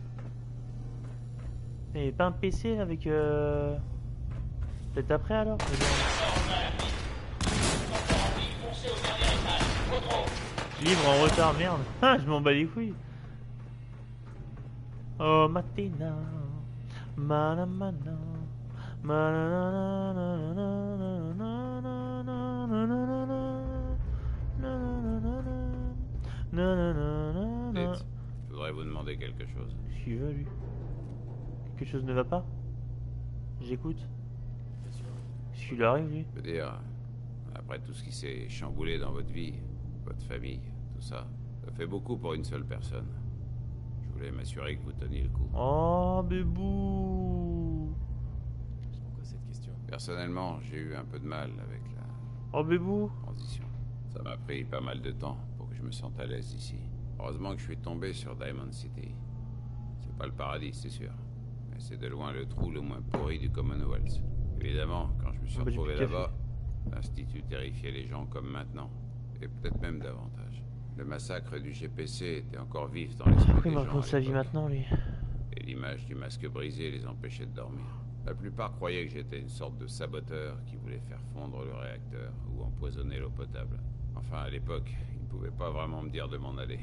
Il n'y a pas un PC là, avec. Peut-être après alors? Livre en retard, merde. Ah, je m'en bats les couilles. Oh, matina. Mana mana. Mana na na na na na na na na. Non, non, non, non, non. Dites, je voudrais vous demander quelque chose. Qu'est-ce qu'il veut, lui? Quelque chose ne va pas? J'écoute. Qu'est-ce qui lui arrive, lui? Je veux dire, après tout ce qui s'est chamboulé dans votre vie, votre famille, tout ça, ça fait beaucoup pour une seule personne. Je voulais m'assurer que vous teniez le coup. Oh, bébou. Pourquoi cette question? Personnellement, j'ai eu un peu de mal avec la Oh, bébou. transition. Ça m'a pris pas mal de temps pour que je me sente à l'aise ici. Heureusement que je suis tombé sur Diamond City. C'est pas le paradis, c'est sûr. Mais c'est de loin le trou le moins pourri du Commonwealth. Évidemment, quand je me suis Ah bah, j'ai retrouvé plus de là-bas, l'Institut terrifiait les gens comme maintenant. Et peut-être même davantage. Le massacre du GPC était encore vif dans l'esprit Pourquoi des il me gens raconte à sa vie l'époque. maintenant, lui? Et l'image du masque brisé les empêchait de dormir. La plupart croyaient que j'étais une sorte de saboteur qui voulait faire fondre le réacteur ou empoisonner l'eau potable. Enfin, à l'époque, ils ne pouvaient pas vraiment me dire de m'en aller.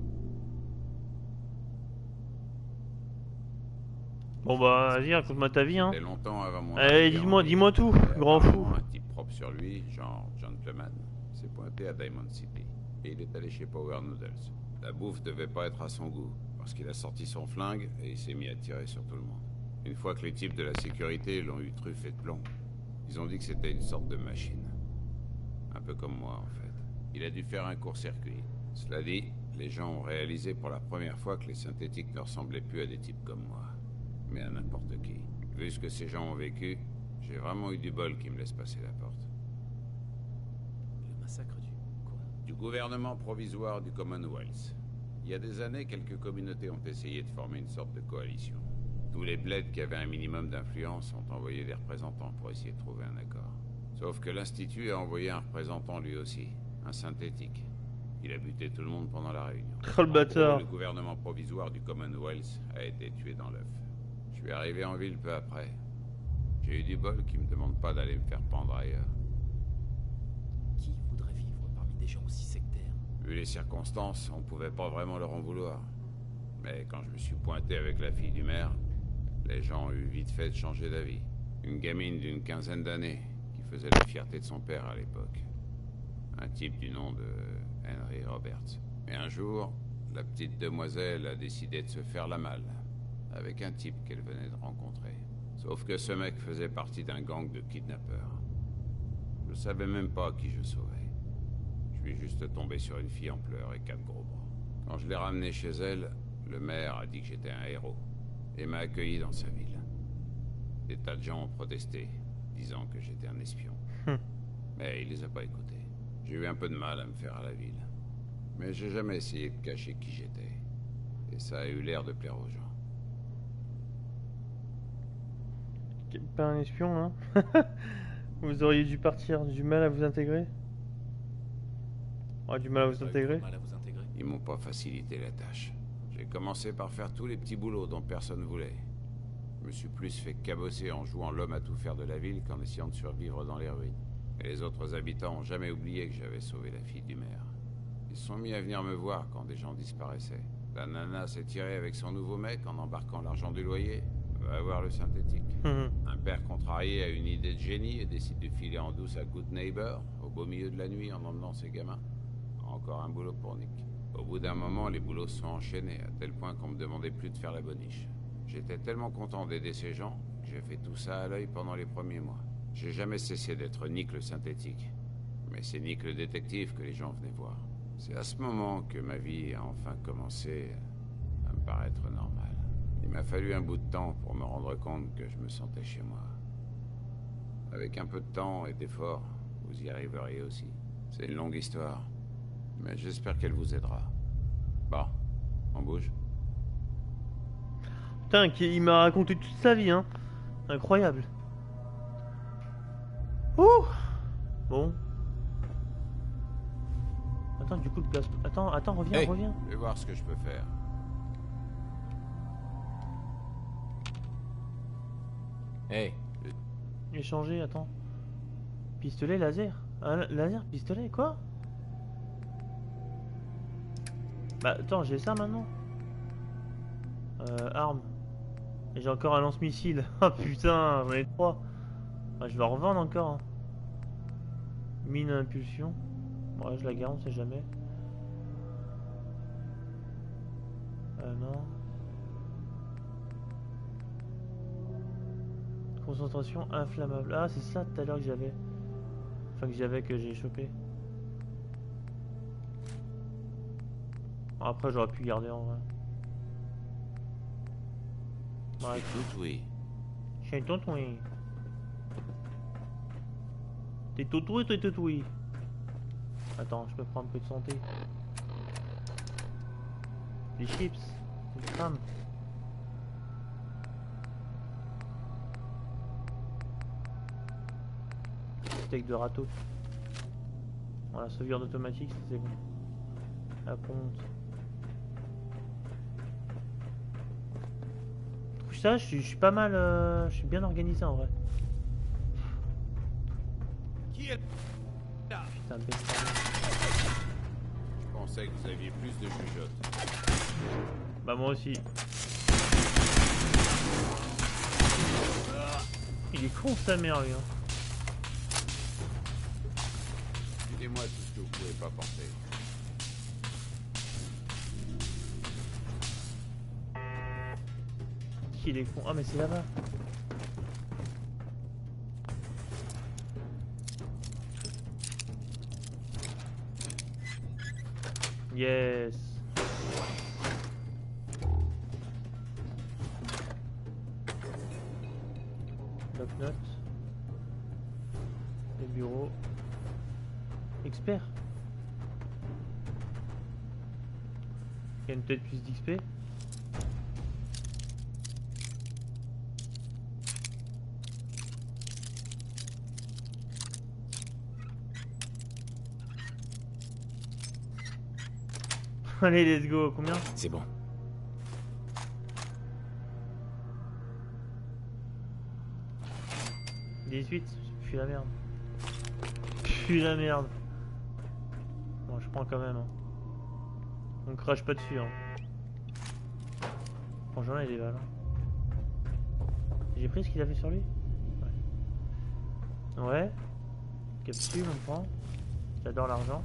Bon bah, vas-y, raconte-moi ta vie, hein. C'était longtemps avant mon Allez, arrivée en ville. dis-moi tout, Et grand fou. apparemment, un type propre sur lui, genre gentleman, s'est pointé à Diamond City. Et il est allé chez Power Noodles. La bouffe devait pas être à son goût, parce qu'il a sorti son flingue et il s'est mis à tirer sur tout le monde. Une fois que les types de la sécurité l'ont eu truffé de plomb, ils ont dit que c'était une sorte de machine. Un peu comme moi, en fait. Il a dû faire un court-circuit. Cela dit, les gens ont réalisé pour la première fois que les synthétiques ne ressemblaient plus à des types comme moi, mais à n'importe qui. Vu ce que ces gens ont vécu, j'ai vraiment eu du bol qui me laisse passer la porte. Le massacre du... quoi? Du gouvernement provisoire du Commonwealth. Il y a des années, quelques communautés ont essayé de former une sorte de coalition. Tous les bleds qui avaient un minimum d'influence ont envoyé des représentants pour essayer de trouver un accord. Sauf que l'Institut a envoyé un représentant lui aussi, un synthétique. Il a buté tout le monde pendant la réunion. Oh le En bâtard. gros, le gouvernement provisoire du Commonwealth a été tué dans l'œuf. Je suis arrivé en ville peu après. J'ai eu du bol qui me demande pas d'aller me faire pendre ailleurs. Qui voudrait vivre parmi des gens aussi sectaires? Vu les circonstances, on pouvait pas vraiment leur en vouloir. Mais quand je me suis pointé avec la fille du maire, les gens ont eu vite fait de changer d'avis. Une gamine d'une quinzaine d'années, qui faisait la fierté de son père à l'époque. Un type du nom de Henry Roberts. Et un jour, la petite demoiselle a décidé de se faire la malle, avec un type qu'elle venait de rencontrer. Sauf que ce mec faisait partie d'un gang de kidnappeurs. Je savais même pas qui je sauvais. Je suis juste tombé sur une fille en pleurs et 4 gros bras. Quand je l'ai ramenée chez elle, le maire a dit que j'étais un héros et m'a accueilli dans sa ville. Des tas de gens ont protesté, disant que j'étais un espion. Mais il les a pas écoutés. J'ai eu un peu de mal à me faire à la ville. Mais j'ai jamais essayé de cacher qui j'étais. Et ça a eu l'air de plaire aux gens. Pas un espion, hein. Vous auriez dû partir, du mal à vous intégrer. Ouais, du mal à vous intégrer. Mal à vous intégrer. Ils m'ont pas facilité la tâche. J'ai commencé par faire tous les petits boulots dont personne voulait. Je me suis plus fait cabosser en jouant l'homme à tout faire de la ville qu'en essayant de survivre dans les ruines. Et les autres habitants ont jamais oublié que j'avais sauvé la fille du maire. Ils se sont mis à venir me voir quand des gens disparaissaient. La nana s'est tirée avec son nouveau mec en embarquant l'argent du loyer. Va voir le synthétique. Un père contrarié a une idée de génie et décide de filer en douce à Good Neighbor, au beau milieu de la nuit en emmenant ses gamins. Encore un boulot pour Nick. Au bout d'un moment, les boulots se sont enchaînés, à tel point qu'on me demandait plus de faire la boniche. J'étais tellement content d'aider ces gens que j'ai fait tout ça à l'œil pendant les premiers mois. J'ai jamais cessé d'être Nick le synthétique. Mais c'est Nick le détective que les gens venaient voir. C'est à ce moment que ma vie a enfin commencé à me paraître normale. Il m'a fallu un bout de temps pour me rendre compte que je me sentais chez moi. Avec un peu de temps et d'effort, vous y arriveriez aussi. C'est une longue histoire, mais j'espère qu'elle vous aidera. Bon, on bouge. Putain, il m'a raconté toute sa vie, hein. Incroyable. Ouh. Bon. Attends, du coup, le place... Attends, reviens, Hey, reviens. je vais voir ce que je peux faire. Hey, Échanger, attends. Pistolet, laser. Ah, laser, pistolet, quoi? Bah, attends, j'ai ça maintenant. Arme. Et j'ai encore un lance-missile. Oh putain, j'en ai 3. Bah, je vais en revendre encore. Hein. Mine à impulsion. Ouais, je la garde, on sait jamais. Non. Concentration inflammable. Ah, c'est ça tout à l'heure que j'avais. Enfin, que j'ai chopé. Après, j'aurais pu garder en vrai. Ouais. Tout oui. Je suis toutouille. T'es toutouille, t'es toutouille. Attends, je peux prendre un peu de santé. Des chips, des crânes. Steak de râteau. Voilà, sauvegarde automatique, c'est bon. La ponte. Ça, je suis pas mal. Je suis bien organisé en vrai. Qui est là? Putain, bête. Je pensais que vous aviez plus de jugeote. Bah, moi aussi. Il est con sa mère, lui. Hein. Dis-moi tout ce que vous pouvez pas porter. Il est con. Ah, mais c'est là-bas. Yes. Bloc-notes. Les bureaux. Expert. Il y a une peut-être plus d'XP. Allez, let's go. Combien? C'est bon. « 18, puis la merde. Puis la merde. Bon, je prends quand même. Hein. On crache pas dessus. Hein. Franchement, il est balles. Hein. J'ai pris ce qu'il avait sur lui? Ouais. Ouais. Capsule, on prend. J'adore l'argent.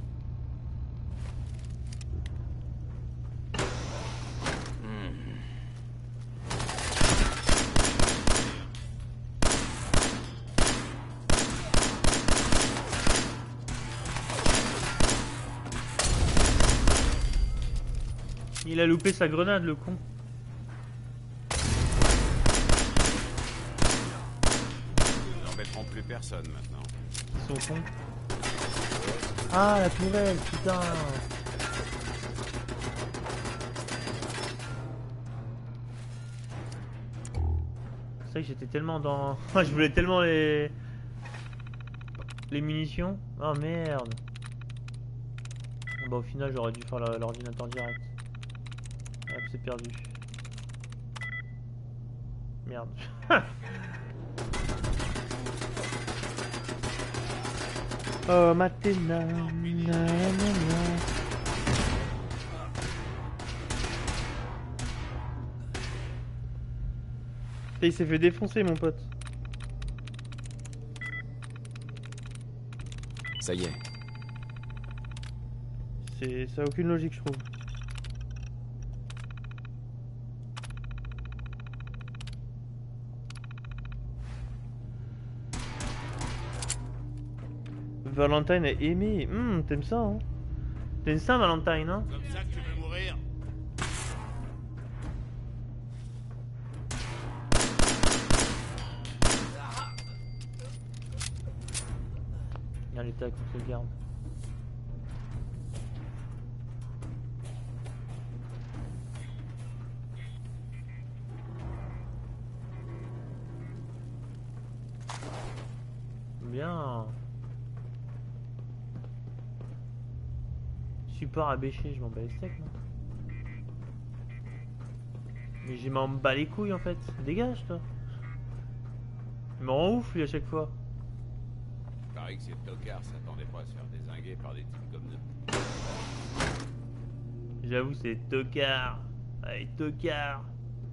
Il a loupé sa grenade, le con. Nous n'embêterons plus personne maintenant. Ils sont cons. Ah, la tourelle, putain. C'est vrai que j'étais tellement dans... je voulais tellement les munitions. Oh merde. Bon, bah au final j'aurais dû faire l'ordinateur direct. Hop, c'est perdu. Merde. Oh Matena. Il s'est fait défoncer mon pote. Ça y est. Ça a aucune logique, je trouve. Valentine est aimé. T'aimes ça, hein? T'aimes ça, Valentine, hein? Comme ça que tu veux mourir? Viens, les tacs, on se garde. Bien. Support à bêcher, je m'en bats les steaks, moi. Mais je m'en bats les couilles en fait. Dégage toi. Il me rend ouf lui à chaque fois. Il paraît que ces tocards s'attendaient pas à se faire dézinguer par des types comme nous. J'avoue c'est tocard. Allez tocard.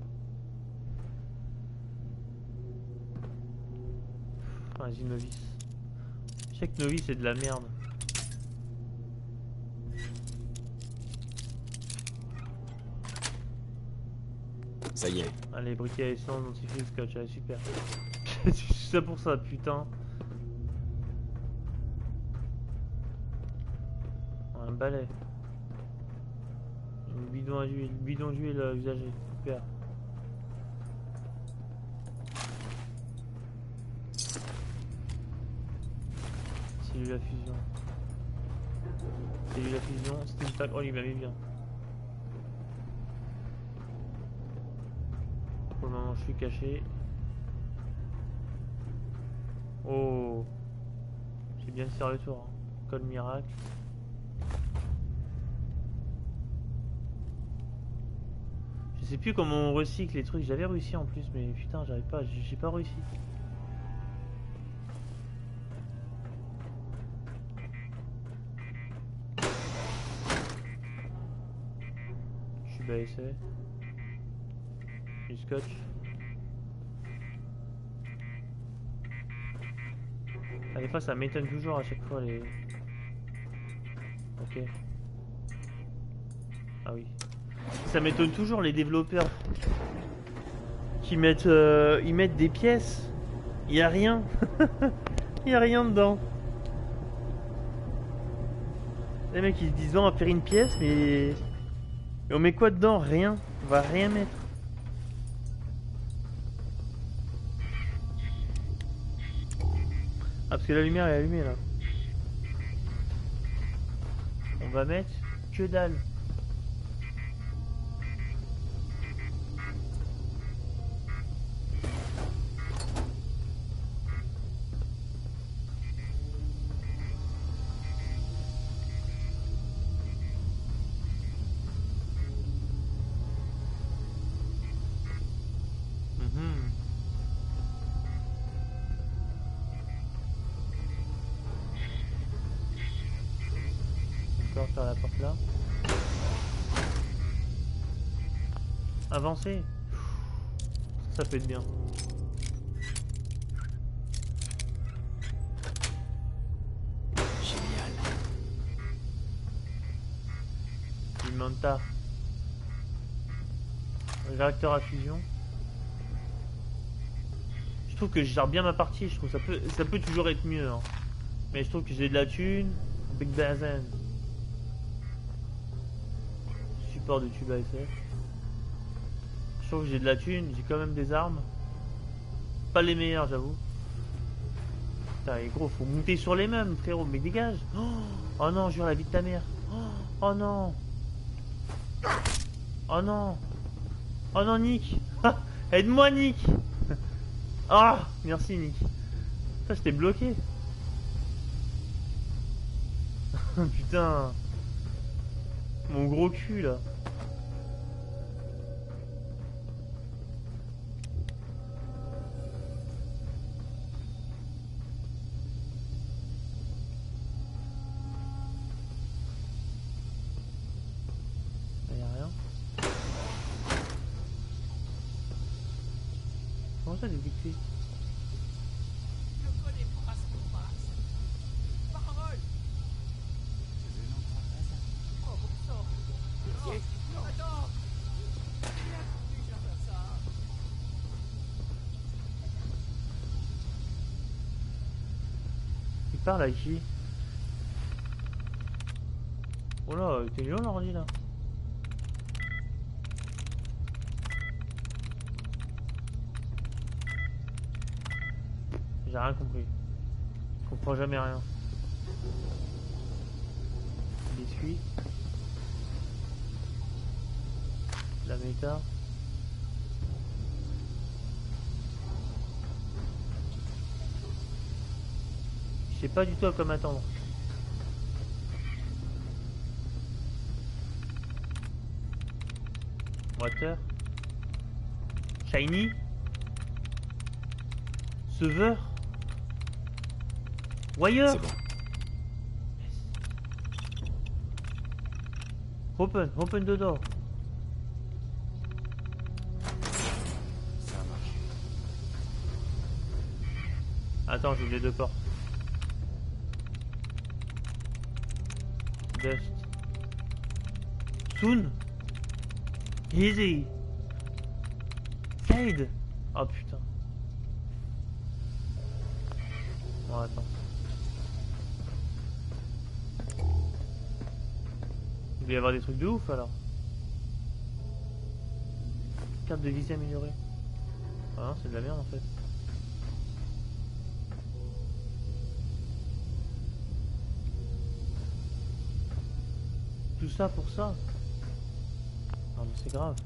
Vas-y novice. Chaque novice c'est de la merde. Ça y est. Allez, briquet à essence, dentifrice, scotch, allez, super. C'est ça pour ça, putain. Un balai. Une bidon d'huile usagé, super. Cellule à fusion. Cellule à fusion, c'était une tac. Oh, il m'avait bien. Pour le moment, je suis caché. Oh, j'ai bien faire le tour. Hein. Code miracle. Je sais plus comment on recycle les trucs. J'avais réussi en plus, mais putain, j'arrive pas. J'ai pas réussi. Je suis baissé. Du scotch. Ah, des fois ça m'étonne toujours à chaque fois les... Ok. Ah oui. Ça m'étonne toujours les développeurs qui mettent, ils mettent des pièces. Il y a rien. Il y a rien dedans. Les mecs ils se disent on va faire une pièce mais on met quoi dedans? Rien. On va rien mettre. Ah parce que la lumière est allumée là. On va mettre que dalle. Faire la porte là. Avancer. Ça peut être bien. Génial. Une manta. Réacteur à fusion. Je trouve que je gère bien ma partie. Je trouve que ça peut toujours être mieux. Hein. Mais je trouve que j'ai de la thune. Big Bazen. Support de tube à effet. Je trouve que j'ai de la thune. J'ai quand même des armes. Pas les meilleures, j'avoue. Putain, et gros, faut monter sur les mêmes, frérot. Mais dégage. Oh non, jure la vie de ta mère. Oh non. Oh non. Oh non, Nick. Aide-moi, Nick. Ah, merci, Nick. Ça, j'étais bloqué. Putain. Mon gros cul, là. Y'a rien. Comment ça, des dictées? Je connais pas ce qu'on passe. Parole. Oh, bon sang. Non, non, attends. Bien plus, je vais faire ça. Il parle à qui? Oh là, t'es long l'ordi là. J'ai rien compris. Je comprends jamais rien. Biscuit. La méta. Je sais pas du tout à quoi m'attendre. Water. Shiny. Sauveur. Wire. C'est bon. Open the door. Ça a marché. Attends, j'ouvre les deux portes. Dust. Soon. Easy. Cade. Oh putain. Bon, attends. Il doit y avoir des trucs de ouf alors. Carte de visée améliorée. Ah non, c'est de la merde en fait. Tout ça pour ça. Non mais c'est grave.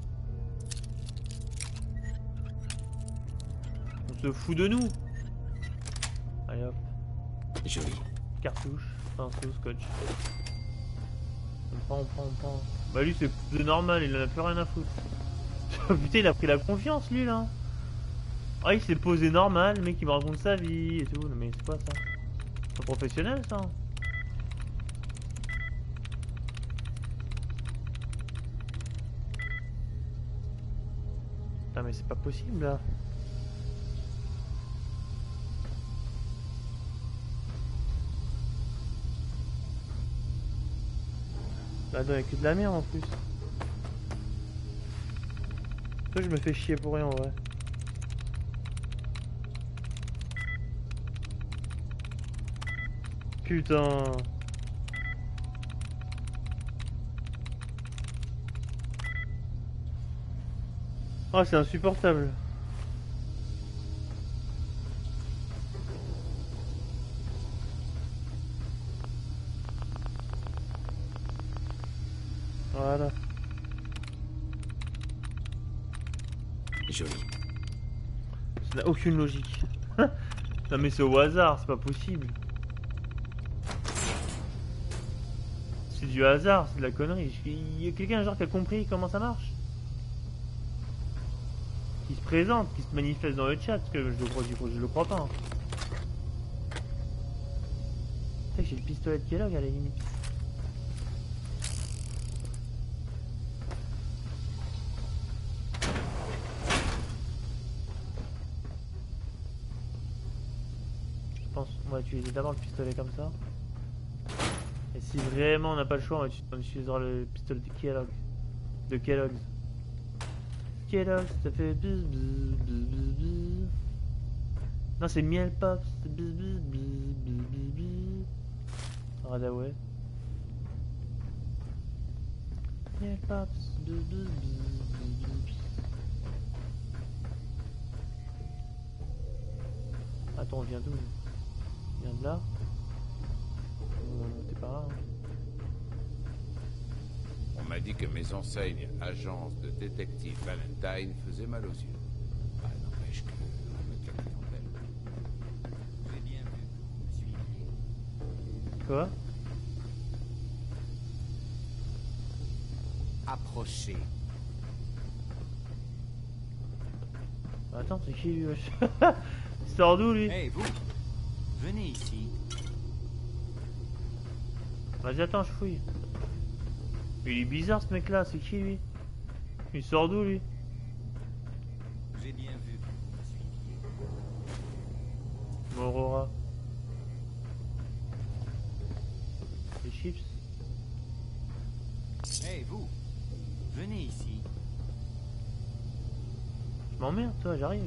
On se fout de nous. Allez hop. Joli. Cartouche, pinceau, scotch. On prend. Bah lui c'est normal, il en a plus rien à foutre. Putain il a pris la confiance lui là. Ah il s'est posé normal, le mec il me raconte sa vie et tout. Mais c'est quoi ça? C'est pas professionnel ça. Putain mais c'est pas possible là. Là-dedans, il y a que de la merde en plus. Toi, je me fais chier pour rien en vrai. Putain. Ah, c'est insupportable. Voilà. Joli. Ça n'a aucune logique. Non mais c'est au hasard, c'est pas possible. C'est du hasard, c'est de la connerie. Il y a quelqu'un genre qui a compris comment ça marche. Qui se présente, qui se manifeste dans le chat, parce que je le crois pas. Hein. J'ai le pistolet de Kellogg à la limite. On va utiliser d'abord le pistolet comme ça. Et si vraiment on n'a pas le choix, on utilisera le pistolet de Kellogg. De Kellogg's. Kellogg's, ça fait buzz buzz buzz buzz buzz. Non, c'est miel pops, c'est buzz buzz buzz buzz buzz buzz. Radaway. Miel pops, buzz buzz buzz buzz buzz. Attends, on vient d'où? On vient de là. T'es pas là. Hein. On m'a dit que mes enseignes agence de détective Valentine faisaient mal aux yeux. Ah, n'empêche que on met de la clientèle. J'ai bien vu, monsieur. Quoi? Approchez. Attends, c'est qui lui? Il sort d'où lui? Hey, vous. Venez ici. Vas-y, attends, je fouille. Il est bizarre ce mec là, c'est qui lui? Il sort d'où lui? J'ai bien vu, monsieur. Aurora. Les chips. Hey, vous. Venez ici. Je m'emmerde toi, j'arrive.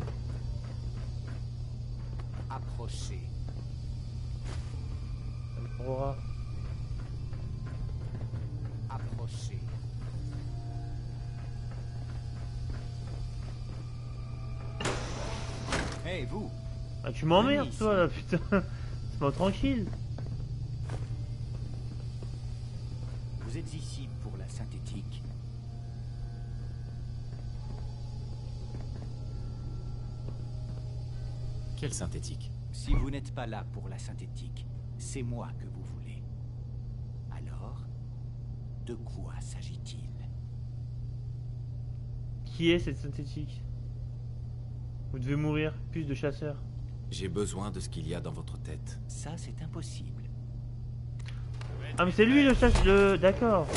Approchez. Aurora. Approchez. Hey, vous. Ah tu m'emmerdes Venez toi ici. là putain. Laisse-moi tranquille. Vous êtes ici pour la synthétique. Quelle synthétique? Si vous n'êtes pas là pour la synthétique, c'est moi que vous voulez. Alors, de quoi s'agit-il? Qui est cette synthétique? Vous devez mourir, puce de chasseur. J'ai besoin de ce qu'il y a dans votre tête. Ça, c'est impossible. Ah mais c'est lui le chasseur, d'accord.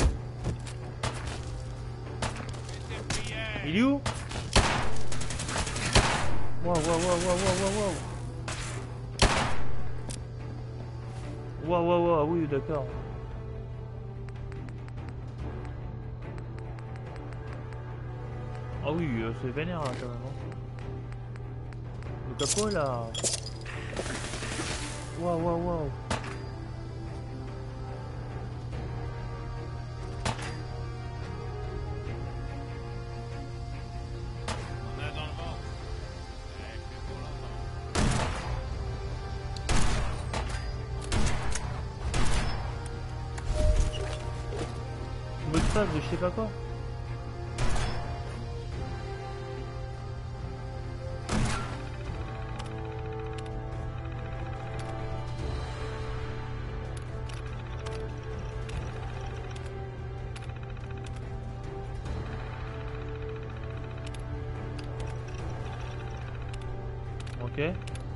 Il est où? Waouh, waouh, waouh, waouh, waouh, waouh. Waouh, waouh, waouh, oui, d'accord. Ah oui, c'est vénère là quand même. Hein. Le capot là. Waouh, waouh, waouh. On a dans le ventre. Ouais, plus pour longtemps. Mot de passe de je sais pas quoi. Ok.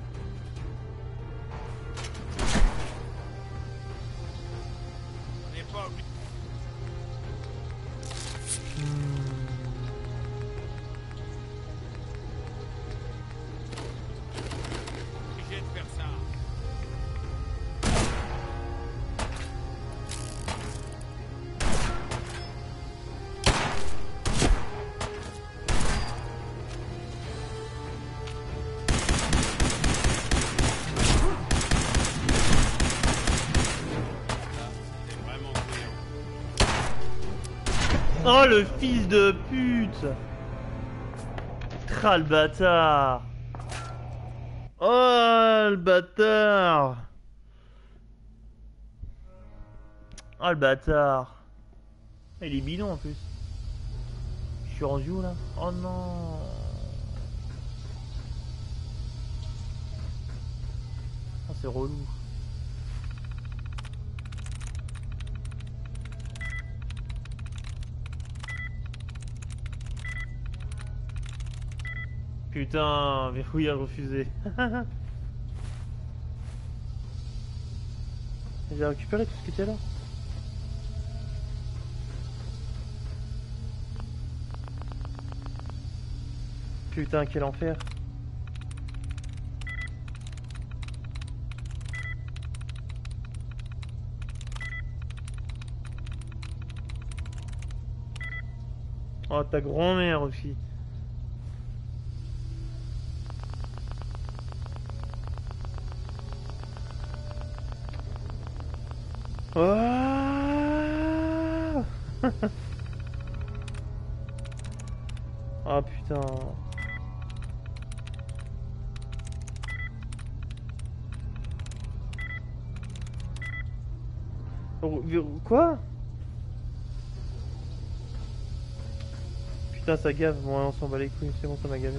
On n'est pas obligé. Obligé de faire ça. C'est vraiment brillant. Oh le fils de pute. Tra le bâtard. Oh le bâtard. Oh le bâtard. Il est bidon en plus. Je suis rendu où là? Oh non. Oh, c'est relou. Putain, verrouille à refuser. J'ai récupéré tout ce qui était là. Putain, quel enfer. Oh, ta grand-mère aussi. Oh. Ah putain. Quoi? Putain, ça gave. Bon, on s'en bat les couilles, c'est bon, ça m'a gavé.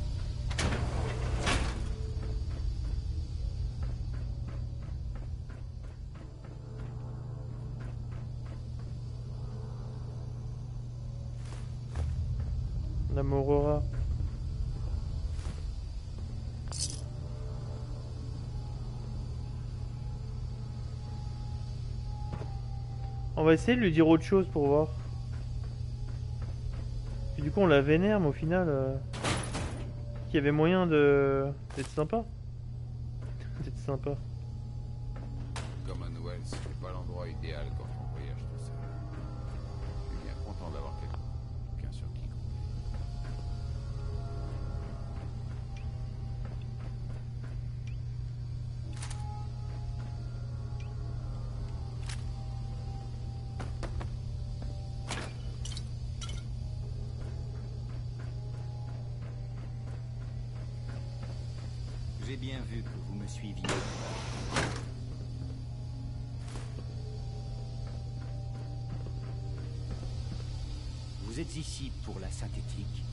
La Morora. On va essayer de lui dire autre chose pour voir. Et du coup on la vénère mais au final qu'il y avait moyen de d'être sympa. D'être sympa. Commonwealth, c'est pas l'endroit idéal quand on voyage tout seul. Je suis bien content d'avoir quelqu'un sur qui compter. J'ai bien vu que vous me suiviez. Vous êtes ici pour la synthétique.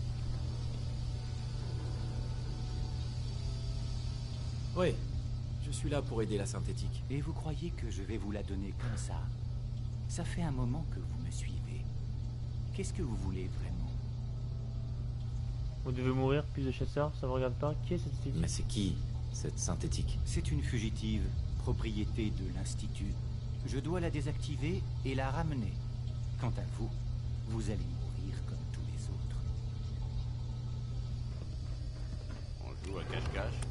Oui, je suis là pour aider la synthétique. Et vous croyez que je vais vous la donner comme ça? Ça fait un moment que vous me suivez. Qu'est-ce que vous voulez vraiment? Vous devez mourir, plus de chasseurs, ça me regarde pas. Qui est cette fille? Mais c'est qui, cette synthétique? C'est une fugitive, propriété de l'Institut. Je dois la désactiver et la ramener. Quant à vous, vous allez mourir comme tous les autres. On joue à cache-cache.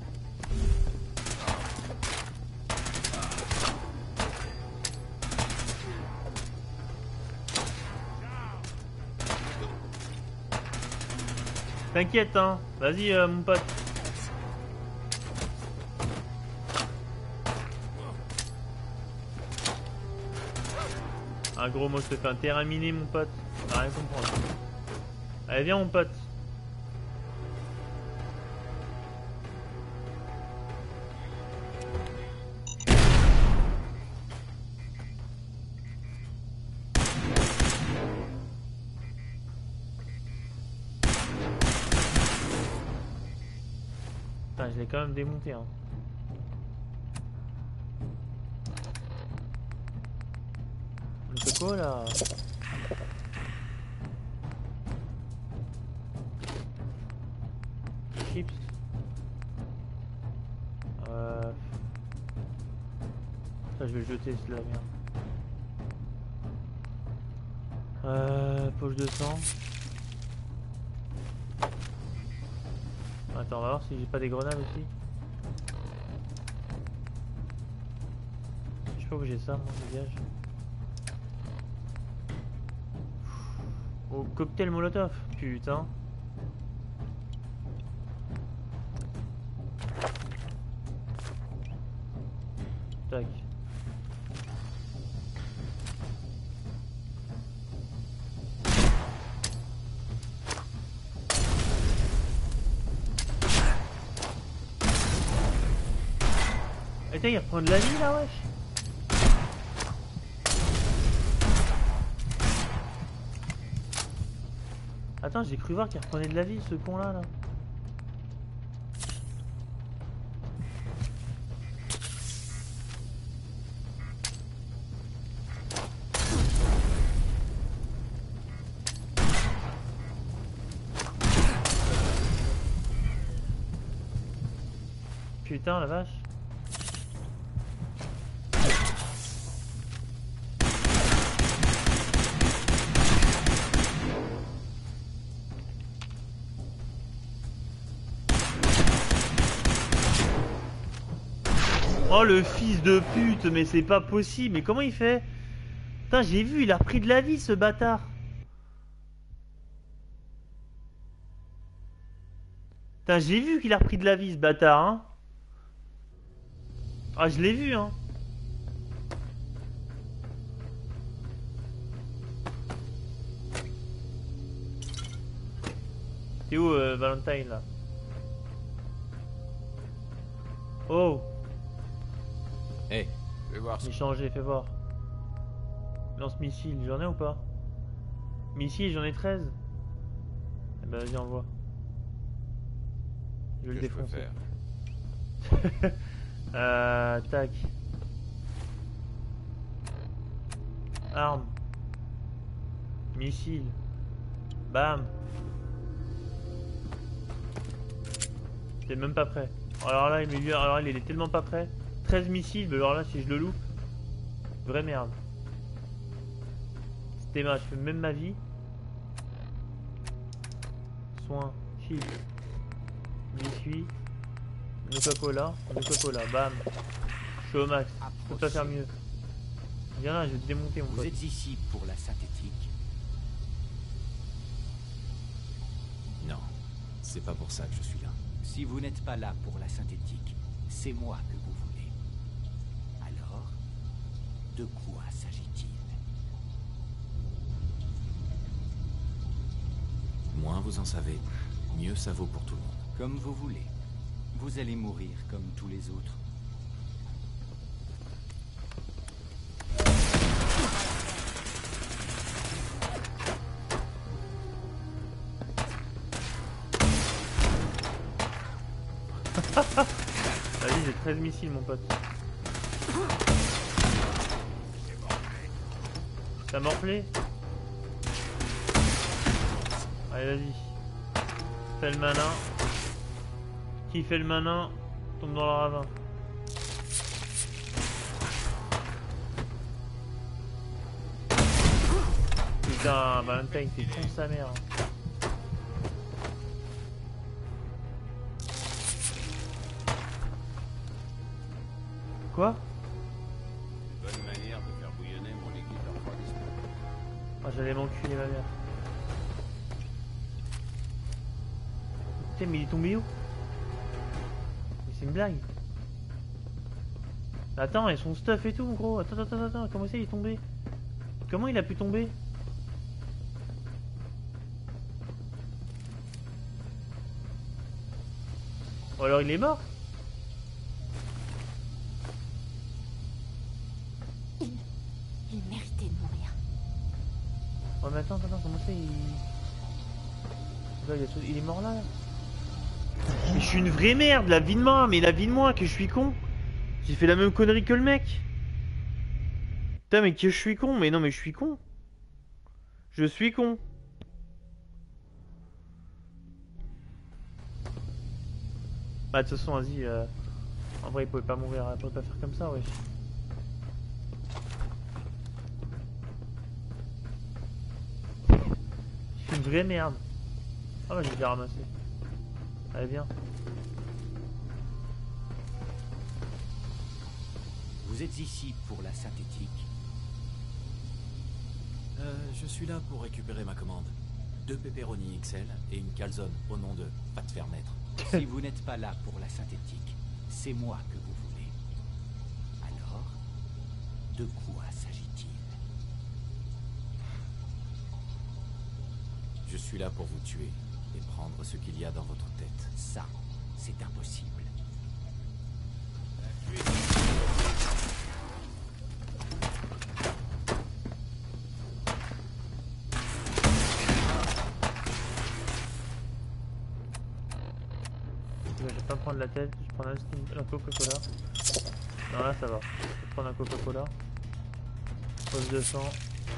T'inquiète, hein. Vas-y, mon pote. Un gros mot, je te fais un terrain miné, mon pote. On va rien comprendre. Allez, viens, mon pote. Putain, je l'ai quand même démonté, hein. C'est quoi là? Chips. Ça, je vais le jeter, c'est de la merde. Poche de sang. Attends, on va voir si j'ai pas des grenades aussi. Je sais pas où j'ai ça, moi, dégage. Oh, cocktail molotov, putain. Tac. Attends, il reprend de la vie là, wesh. Attends, j'ai cru voir qu'il reprenait de la vie, ce con là. Putain, la vache. Oh le fils de pute, mais c'est pas possible, mais comment il fait? Putain, j'ai vu, il a repris de la vie ce bâtard. Putain, j'ai vu qu'il a repris de la vie ce bâtard, hein. Ah, je l'ai vu, hein. C'est où Valentine là? Oh! Hey, Fais voir J'ai changé, fais voir. Lance-missile, j'en ai ou pas? Missile, j'en ai 13. Eh ben vas-y, envoie. Je vais le ce que je peux défoncer. faire. Tac. Arme. Missile. Bam. T'es même pas prêt. Alors là, il est tellement pas prêt. 13 missiles, mais alors là, si je le loupe, vraie merde. C'était mal, je fais même ma vie. Soin, chill. Biscuit. Coca-Cola, bam. Je suis au max, je peux pas faire mieux. Viens là, je vais te démonter mon Vous pote. êtes ici pour la synthétique. non, c'est pas pour ça que je suis là. Si vous n'êtes pas là pour la synthétique, c'est moi que vous voulez. Alors, de quoi s'agit-il? Moins vous en savez, mieux ça vaut pour tout le monde. Comme vous voulez. Vous allez mourir comme tous les autres. Vas-y, j'ai 13 missiles, mon pote. T'as morflé? Allez, vas-y. Fais le malin. Qui fait le malin tombe dans le ravin. Putain, Valentine, c'est con sa mère. Quoi? Bonne manière de faire bouillonner mon liquide en refroidissement. Ah, j'allais m'enculer ma mère. Putain, mais il est tombé où? Mais c'est une blague. Attends, et son stuff et tout, gros. Attends, comment ça il est tombé? Comment il a pu tomber? Ou alors il est mort? Il méritait de mourir. Oh mais attends, comment ça il... Là, il est mort là. Mais je suis une vraie merde, la vie de moi, mais la vie de moi, que je suis con. J'ai fait la même connerie que le mec. Putain, mais que je suis con, mais non, mais je suis con. Je suis con. Bah, de toute façon, vas-y. En vrai, il pouvait pas mourir, il pouvait pas faire comme ça, wesh. Je suis une vraie merde. Ah, bah, je vais bien ramasser. Allez, viens. Vous êtes ici pour la synthétique. Je suis là pour récupérer ma commande. 2 pepperoni XL et une calzone au nom de Pas te faire mettre. Si vous n'êtes pas là pour la synthétique, c'est moi que vous voulez. Alors, de quoi s'agit-il? Je suis là pour vous tuer et prendre ce qu'il y a dans votre tête. Ça, c'est impossible. Je vais pas me prendre la tête, je prends un Coca-Cola. Non, là ça va. Je vais prendre un Coca-Cola. Pose de sang.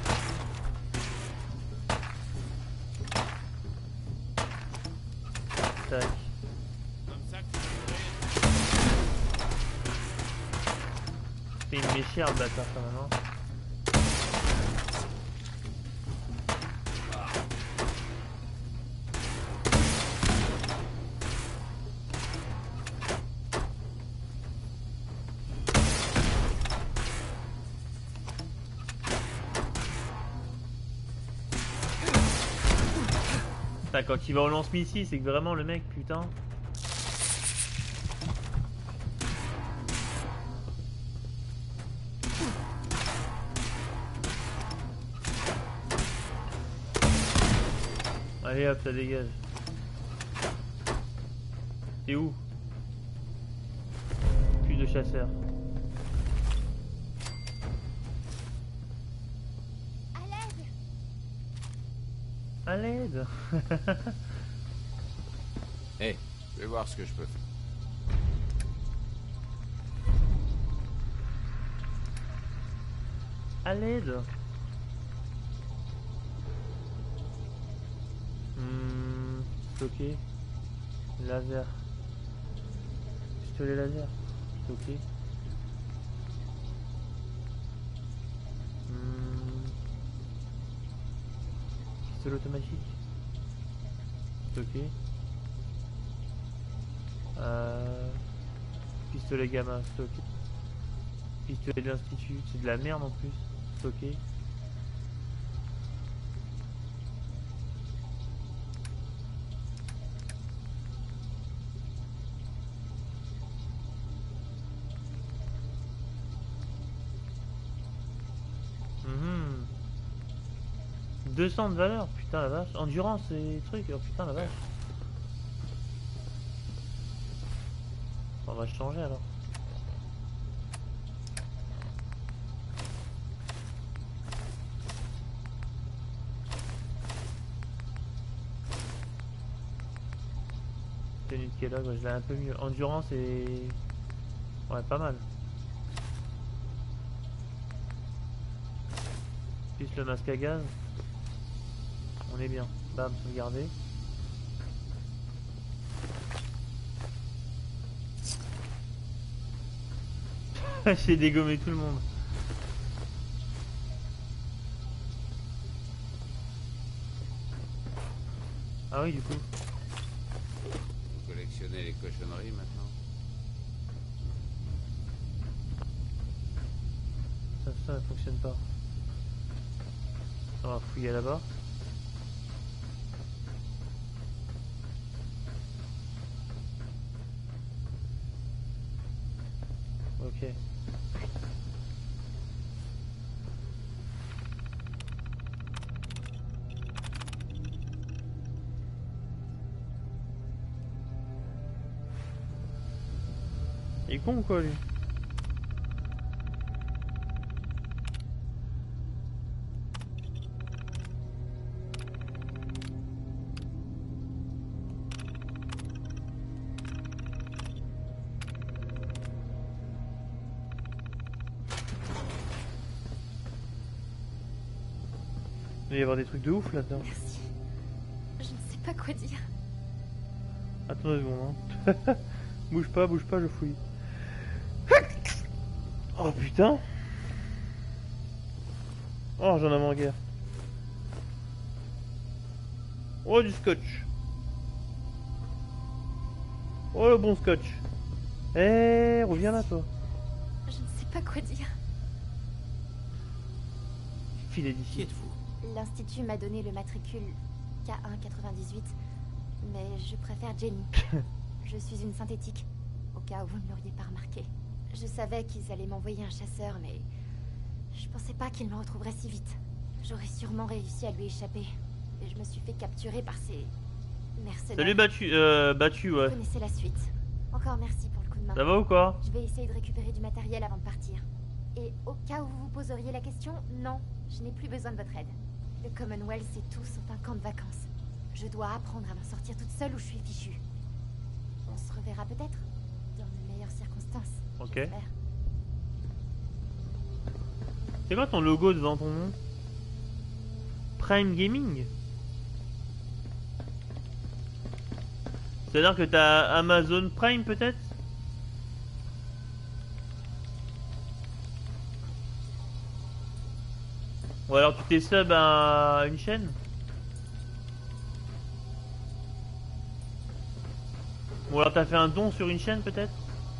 Tac. Comme ça que tu C'est une méchère le bâtard quand même, hein. Putain, quand il va au lance-missile, c'est que vraiment le mec, putain. Allez hop, ça dégage. T'es où? Plus de chasseurs. À l'aide. Hé, je vais voir ce que je peux faire. À l'aide. Stocké. Laser. Pistolet laser. Stocké. Pistolet automatique. Stocké. Pistolet gamma. Stocké. Pistolet de l'institut. C'est de la merde en plus. Stocké. Mhm. 200 de valeur, putain la vache. Endurance et trucs, oh putain la vache. On va changer alors. Tenue de Kellogg, ouais, je l'ai un peu mieux. Endurance et... ouais, pas mal. Plus le masque à gaz. On est bien. Bam, sauvegarder. J'ai dégommé tout le monde. Ah oui, du coup. Vous collectionnez les cochonneries maintenant? Ça ne fonctionne pas. On va fouiller là-bas. Ok. Il est con ou quoi lui? Il va y avoir des trucs de ouf là-dedans. Merci. Je ne sais pas quoi dire. Attends 2 secondes. Hein. Bouge pas, je fouille. Oh putain. Oh, j'en avais en guerre. Oh, du scotch. Oh, le bon scotch. Eh, reviens là, toi. Je ne sais pas quoi dire. Filez Qui d'ici. êtes-vous? L'Institut m'a donné le matricule K198, mais je préfère Jenny. Je suis une synthétique, au cas où vous ne l'auriez pas remarqué. Je savais qu'ils allaient m'envoyer un chasseur, mais je pensais pas qu'ils me retrouveraient si vite. J'aurais sûrement réussi à lui échapper, et je me suis fait capturer par ces mercenaires. Salut, battu, ouais. Vous connaissez la suite. Encore merci pour le coup de main. Ça va ou quoi? Je vais essayer de récupérer du matériel avant de partir. Et au cas où vous vous poseriez la question, non, je n'ai plus besoin de votre aide. Le Commonwealth, c'est tout sauf un camp de vacances. Je dois apprendre à m'en sortir toute seule ou je suis fichue. On se reverra peut-être dans de meilleures circonstances. Ok. j'espère. C'est quoi ton logo devant ton nom? Prime Gaming? C'est-à-dire que t'as Amazon Prime peut-être? Ou alors tu t'es sub à une chaîne? Ou alors t'as fait un don sur une chaîne peut-être?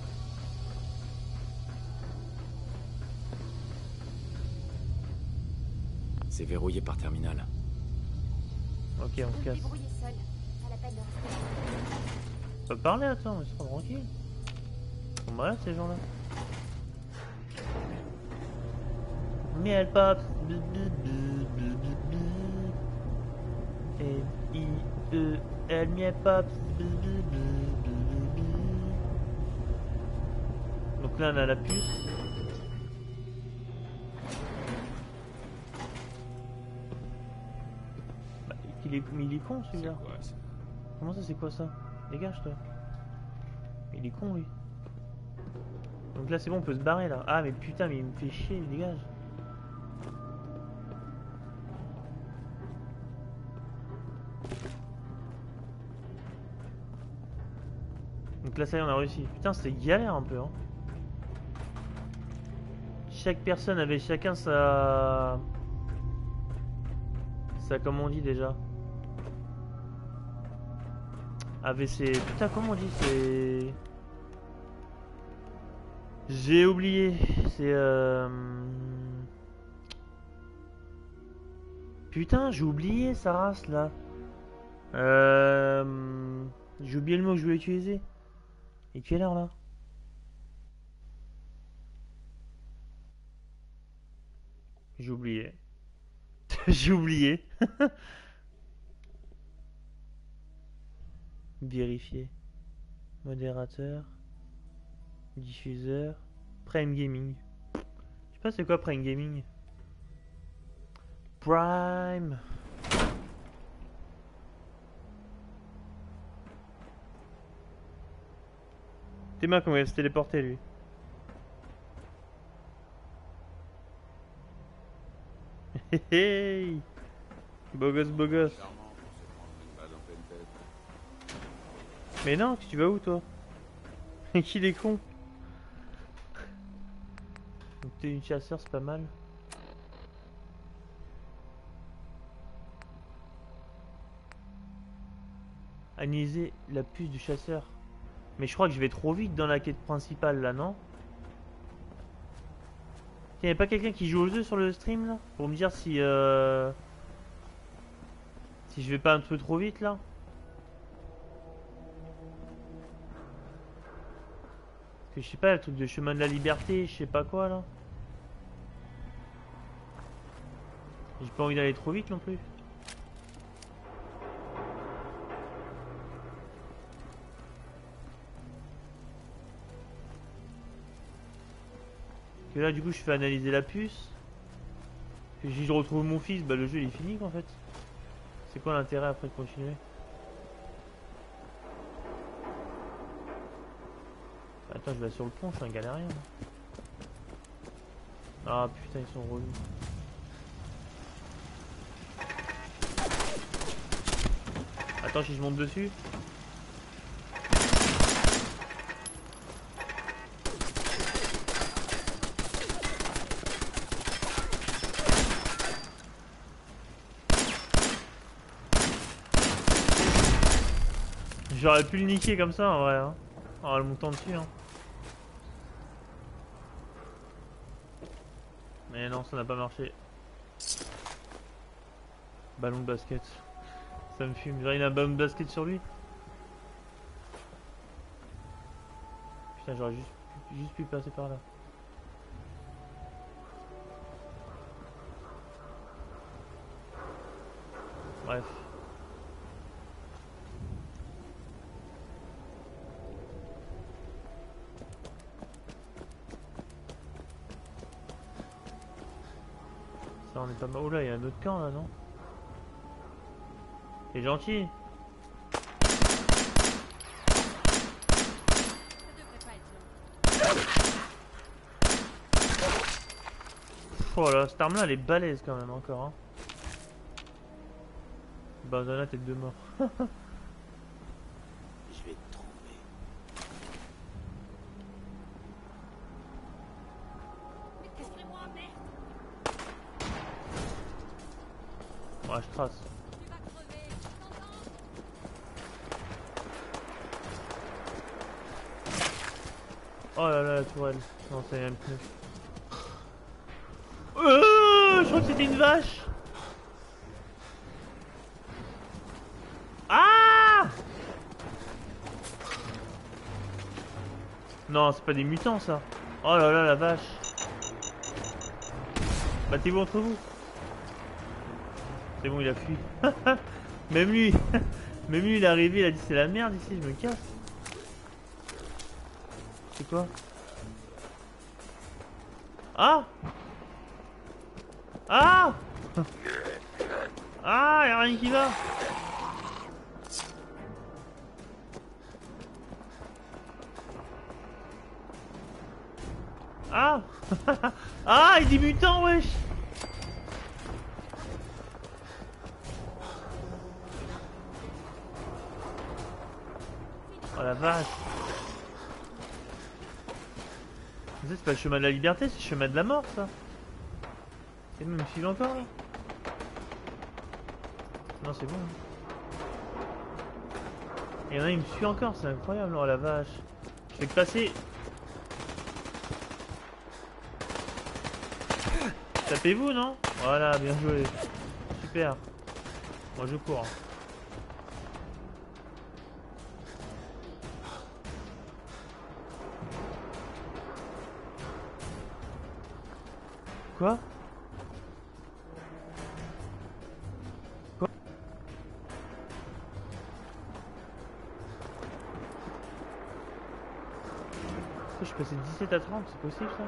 C'est verrouillé par terminal. Ok, on se Je peux me casse. débrouiller seule. Pas la peine de rester. On peut parler, attends, mais c'est tranquille. Bon bah là, ces gens-là. Miel Pops. M-I-E-L Miel Pops. Donc là, on a la puce. Bah, il est con celui-là. C'est quoi, ça? Comment ça, c'est quoi ça? Dégage toi. Il est con lui. Donc là c'est bon, on peut se barrer là. Ah mais putain, mais il me fait chier, il dégage. Donc là ça y est, on a réussi. Putain, c'était galère un peu hein. Chaque personne avait chacun sa... comment on dit déjà? Avait ses... Putain, comment on dit? C'est... J'ai oublié. C'est... Putain, j'ai oublié sa race là. J'ai oublié le mot que je voulais utiliser. Et quelle heure là? J'ai oublié. J'ai oublié. Vérifier. Modérateur. Diffuseur. Prime Gaming. Je sais pas c'est quoi Prime Gaming. Prime. T'es mal comment il va se téléporter lui. Hey hey. Beau gosse, beau gosse. Charmant pour se prendre une balle en pleine tête. Mais non, tu vas où toi? Qu'il est con. Donc t'es une chasseur, c'est pas mal. Analyser la puce du chasseur. Mais je crois que je vais trop vite dans la quête principale là, non? Tiens, y'a pas quelqu'un qui joue au jeu sur le stream là? Pour me dire si si je vais pas un peu trop vite là? Que je sais pas, le truc de chemin de la liberté, je sais pas quoi là. J'ai pas envie d'aller trop vite non plus. Que là du coup je fais analyser la puce. Que si je retrouve mon fils, bah le jeu il est fini quoi, en fait. C'est quoi l'intérêt après de continuer? Attends, je vais sur le pont, je suis un galérien. Ah putain, ils sont relous. Attends, si je monte dessus. J'aurais pu le niquer comme ça en vrai, hein. En le montant dessus, hein. Mais non, ça n'a pas marché. Ballon de basket. Ça me fume. Genre, il a un ballon de basket sur lui. Putain, j'aurais juste pu passer par là. Bref. Ça, on est pas mal. Oh là, il y a un autre camp là, non? T'es gentil. Oh là, cette arme là elle est balèze quand même encore, hein. Bandana tête de mort. Je vais te trouver. Ouais, je trace. Oh là là, la tourelle. Non, c'est même plus. Je crois que c'était une vache. Ah! Non, c'est pas des mutants ça. Oh là là, la vache. Battez-vous entre vous. C'est bon, il a fui. Même lui. Même lui, il est arrivé, il a dit c'est la merde ici, je me casse. C'est quoi? Ah! Ah! Ah, y'a rien qui va! Ah! Ah, il est mutant, wesh! Oh la vache! C'est pas le chemin de la liberté, c'est le chemin de la mort, ça! Et même, il me suit encore, là? Non, c'est bon. Et il y en a, il me suit encore, c'est incroyable, oh la vache! Je vais te passer! Tapez-vous, non? Voilà, bien joué. Super. Moi, je cours. Quoi? Quoi? Je suis passé de 17 à 30, c'est possible ça?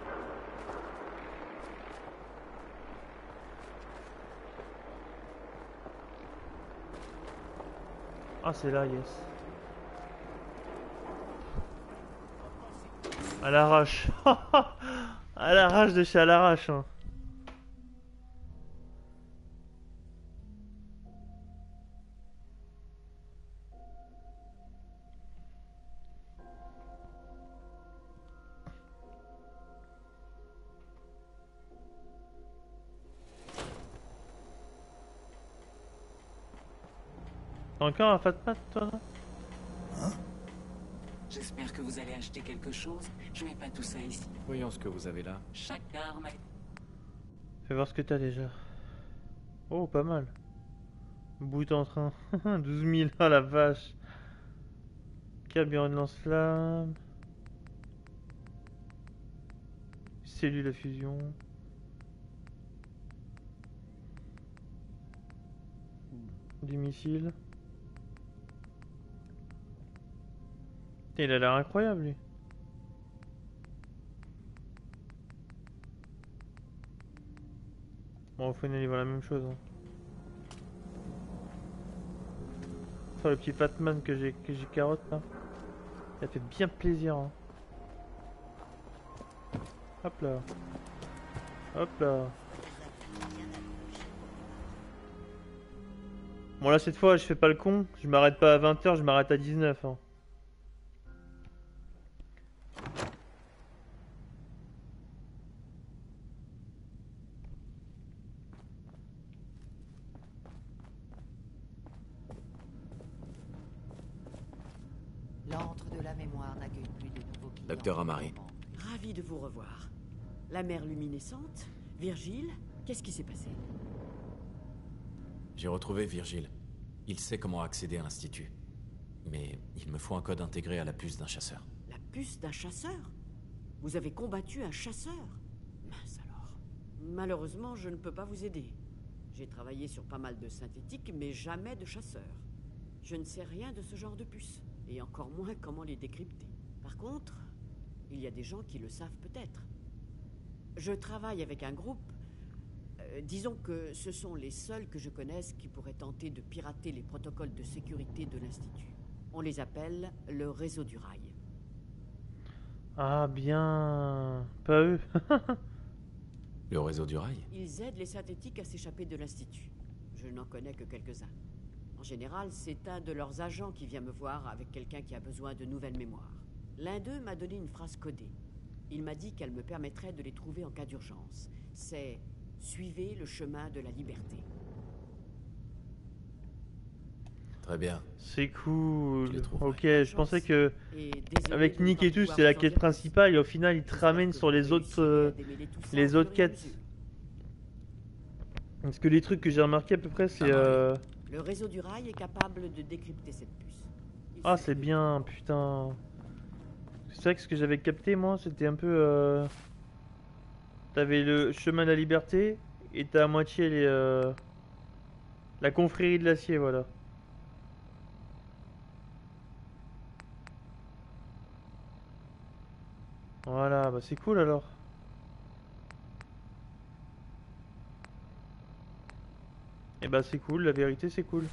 Ah, c'est là, yes. À l'arrache. À l'arrache de chez à l'arrache. Hein. T'as encore un fat pat, toi, non? Hein? J'espère que vous allez acheter quelque chose. Je mets pas tout ça ici. Voyons ce que vous avez là. Chaque arme a... Fais voir ce que t'as déjà. Oh, pas mal. Bout en train. 12 000, oh la vache. Carburant de lance-flamme. cellule à fusion. Du missile. Il a l'air incroyable lui. Bon, au final, il voit la même chose. Hein. Enfin, le petit Fatman que j'ai carotte là. Ça fait bien plaisir. Hein. Hop là. Hop là. Bon là cette fois je fais pas le con. Je m'arrête pas à 20 h, je m'arrête à 19 h. Hein. L'antre de la mémoire n'accueille plus de nouveaux clients. Docteur Amari. Ravi de vous revoir. La mer luminescente, Virgile, qu'est-ce qui s'est passé? J'ai retrouvé Virgile. Il sait comment accéder à l'Institut. Mais il me faut un code intégré à la puce d'un chasseur. La puce d'un chasseur? Vous avez combattu un chasseur? Mince alors. Malheureusement, je ne peux pas vous aider. J'ai travaillé sur pas mal de synthétiques, mais jamais de chasseurs. Je ne sais rien de ce genre de puce, et encore moins comment les décrypter. Par contre, il y a des gens qui le savent peut-être. Je travaille avec un groupe. Disons que ce sont les seuls que je connaisse qui pourraient tenter de pirater les protocoles de sécurité de l'Institut. On les appelle le réseau du rail. Ah bien... Pas eux. Le réseau du rail? Ils aident les synthétiques à s'échapper de l'Institut. Je n'en connais que quelques-uns. En général, c'est un de leurs agents qui vient me voir avec quelqu'un qui a besoin de nouvelles mémoires. L'un d'eux m'a donné une phrase codée. Il m'a dit qu'elle me permettrait de les trouver en cas d'urgence. C'est « Suivez le chemin de la liberté ». Très bien. C'est cool. Je les trouverai. Ok, je pensais que avec Nick et tout, c'est la quête principale et au final, il te ramène sur les autres quêtes. Parce que les trucs que j'ai remarqué à peu près, c'est Le réseau du rail est capable de décrypter cette puce. Ah, c'est bien, putain. C'est vrai que ce que j'avais capté, moi, c'était un peu... T'avais le chemin de la liberté, et t'as à moitié les... La confrérie de l'acier, voilà. Voilà, bah c'est cool alors. Et bah c'est cool, la vérité c'est cool.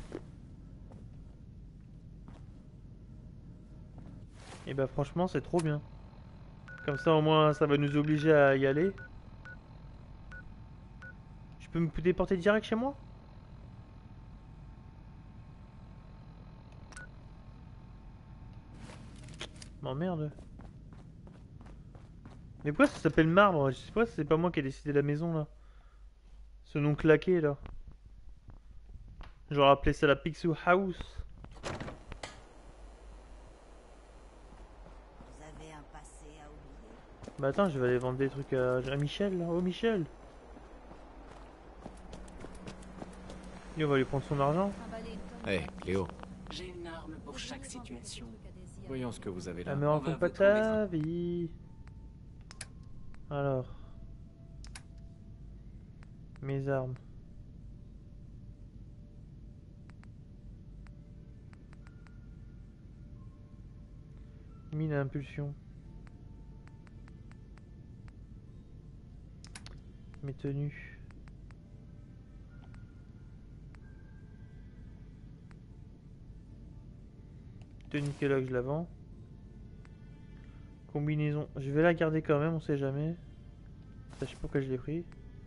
Et bah franchement c'est trop bien. Comme ça au moins ça va nous obliger à y aller. Je peux me déporter direct chez moi? Non merde. Mais pourquoi ça s'appelle marbre? Je sais pas, c'est pas moi qui ai décidé la maison là. Ce nom claqué là. J'aurais appelé ça la Picsou House. Vous avez un passé à oublier. Bah attends, je vais aller vendre des trucs à Michel là. Oh Michel. Et on va lui prendre son argent. Hé, Cléo. J'ai une arme pour chaque situation. Voyons ce que vous avez là. Ah mais raconte pas ta vie. Alors. Mes armes. Mine à impulsion. Mes tenues. Tenue Kellogg, je la vends. Combinaison. Je vais la garder quand même, on sait jamais. Ça, je sais pas pourquoi je l'ai pris.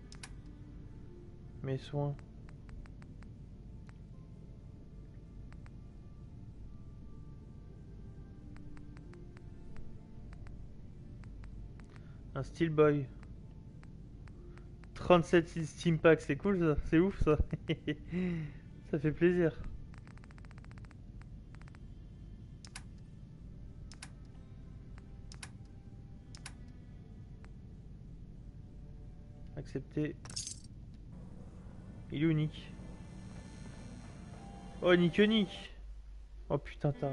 Mes soins. Un Steel Boy. 37 Steam Pack, c'est cool ça, c'est ouf ça. Ça fait plaisir. Accepter. Il est unique. Oh, Nick unique. Oh putain, t'as.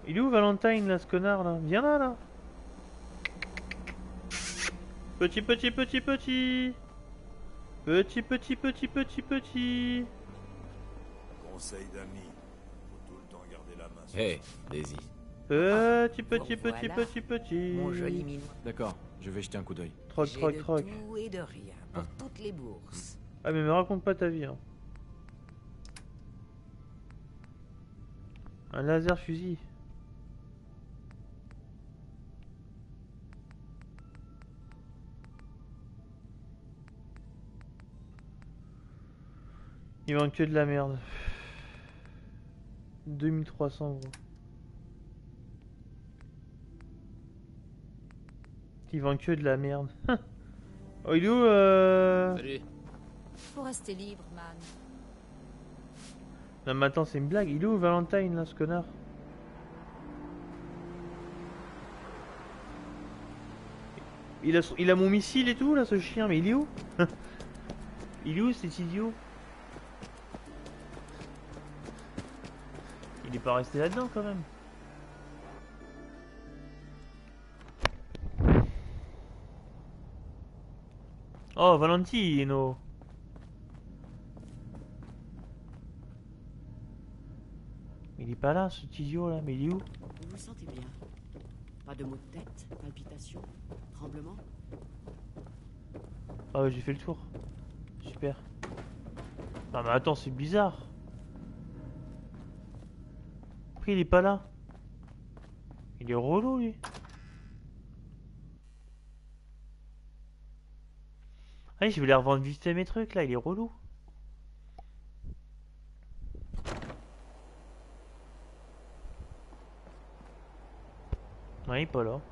Il est où Valentine là, ce connard là? Viens là là. Petit. Conseil d'amis. Faut tout le temps garder la main sur Hé, Daisy. Petit. Mon joli minou. D'accord, je vais jeter un coup d'œil. Troc. J'ai de tout et de rien pour toutes les bourses. Ah mais me raconte pas ta vie hein. Un laser fusil. Il manque que de la merde. 2300 gros. Il vend que de la merde. Oh il est où Salut. Faut rester libre, man. Non mais attends c'est une blague. Il est où Valentine là ce connard? Il a mon missile et tout là ce chien mais il est où? Il est où cet idiot? Il est pas resté là-dedans quand même. Oh Valentino. Il est pas là ce idiot là, mais il est où? Vous vous sentez bien? Pas de maux de tête, palpitations, tremblements? Ah ouais j'ai fait le tour. Super. Non mais attends c'est bizarre. Pourquoi il est pas là? Il est relou lui. Ah je vais les revendre vite fait mes trucs là, il est relou. Ouais il est pas là.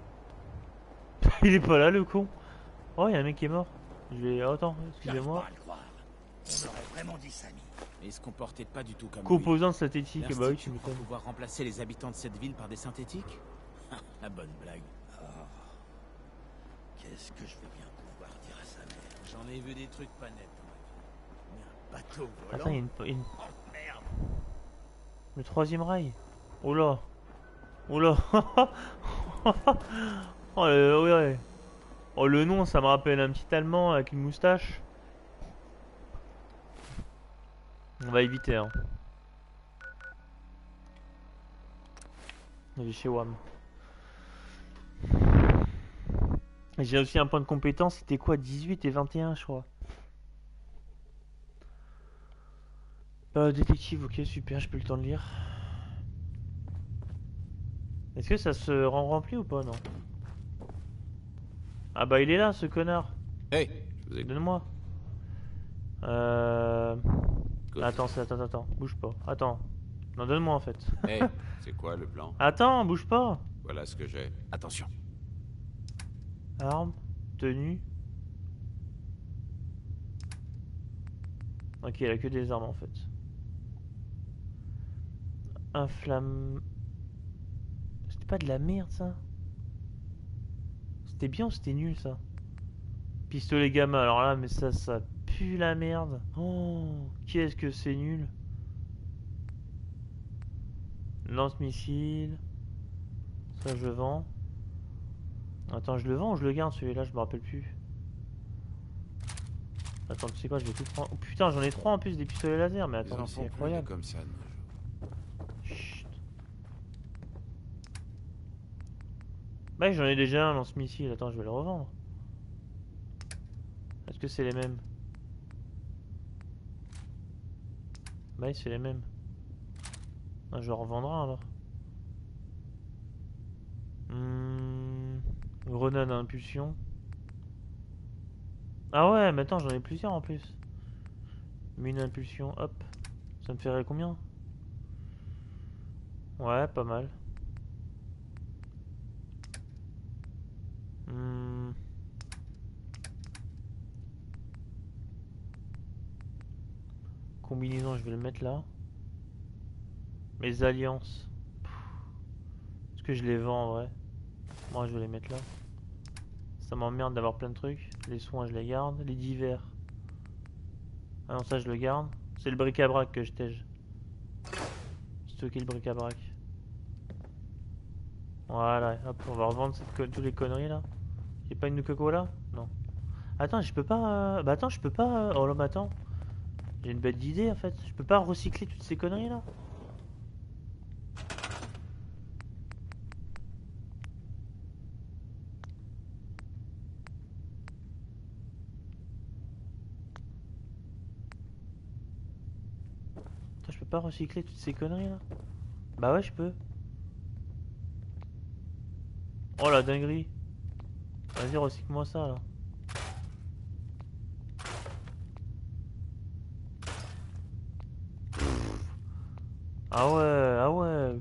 Il est pas là le con. Oh il y a un mec qui est mort. Je vais... Oh, attends, excusez-moi. On aurait vraiment dit Samy. Mais il se comportait pas du tout comme Composant synthétique, lui. bah oui tu L'Institut croit m'étonnes. pouvoir remplacer les habitants de cette ville par des synthétiques? La bonne blague. Qu'est-ce que je vais bien pouvoir dire à sa mère? J'en ai vu des trucs pas nets dans ma vie. Mais un bateau volant? Attends, il y a une... Oh merde! Le troisième rail. Oh là. Oh là. Oh, ouais. Oh le nom ça me rappelle un petit allemand avec une moustache. On va éviter hein. On est chez WAM. J'ai aussi un point de compétence, c'était quoi 18 et 21 je crois. Détective, ok super, j'ai plus le temps de lire. Est-ce que ça se rend rempli ou pas non? Ah bah il est là ce connard. Hey, je vous ai... Donne-moi. Attends, bouge pas. Attends. Non, donne-moi en fait. Hey, c'est quoi le plan? Attends, bouge pas. Voilà ce que j'ai. Attention. Arme, tenue. Ok, il a que des armes en fait. Un flamme. C'était pas de la merde ça? C'était bien ou c'était nul ça? Pistolet gamin, alors là, mais ça pue la merde. Oh, qu'est-ce que c'est nul. Lance-missile. Ça je vends. Attends, je le vends ou je le garde celui-là? Je me rappelle plus. Attends, tu sais quoi, je vais tout prendre. Oh putain, j'en ai 3 en plus des pistolets laser, mais Ils attends, en c'est font plus incroyable. comme ça de nos jours. Chut. Bah, j'en ai déjà un lance-missile. Attends, je vais le revendre. Est-ce que c'est les mêmes? Bah, c'est les mêmes. Ah, je le revendrai alors. Grenade à impulsion. Ah ouais, mais attends, j'en ai plusieurs en plus. Mine à impulsion, hop. Ça me ferait combien? Ouais, pas mal. Combinaison, je vais le mettre là. Mes alliances. Est-ce que je les vends en vrai? Moi, je vais les mettre là. Ça m'emmerde d'avoir plein de trucs. Les soins, je les garde. Les divers. Ah non, ça, je le garde. C'est le bric-à-brac que je tège. Stocker le bric-à-brac. Voilà, hop, on va revendre toutes les conneries là. Y'a pas une Coca-Cola? Non. Attends, je peux pas. Bah attends, je peux pas. Oh là, mais attends. J'ai une bête d'idée en fait. Je peux pas recycler toutes ces conneries là? Attends, je peux pas recycler toutes ces conneries là? Bah ouais, je peux. Oh la dinguerie. Vas-y, recycle-moi ça là. Ah ouais, ah ouais.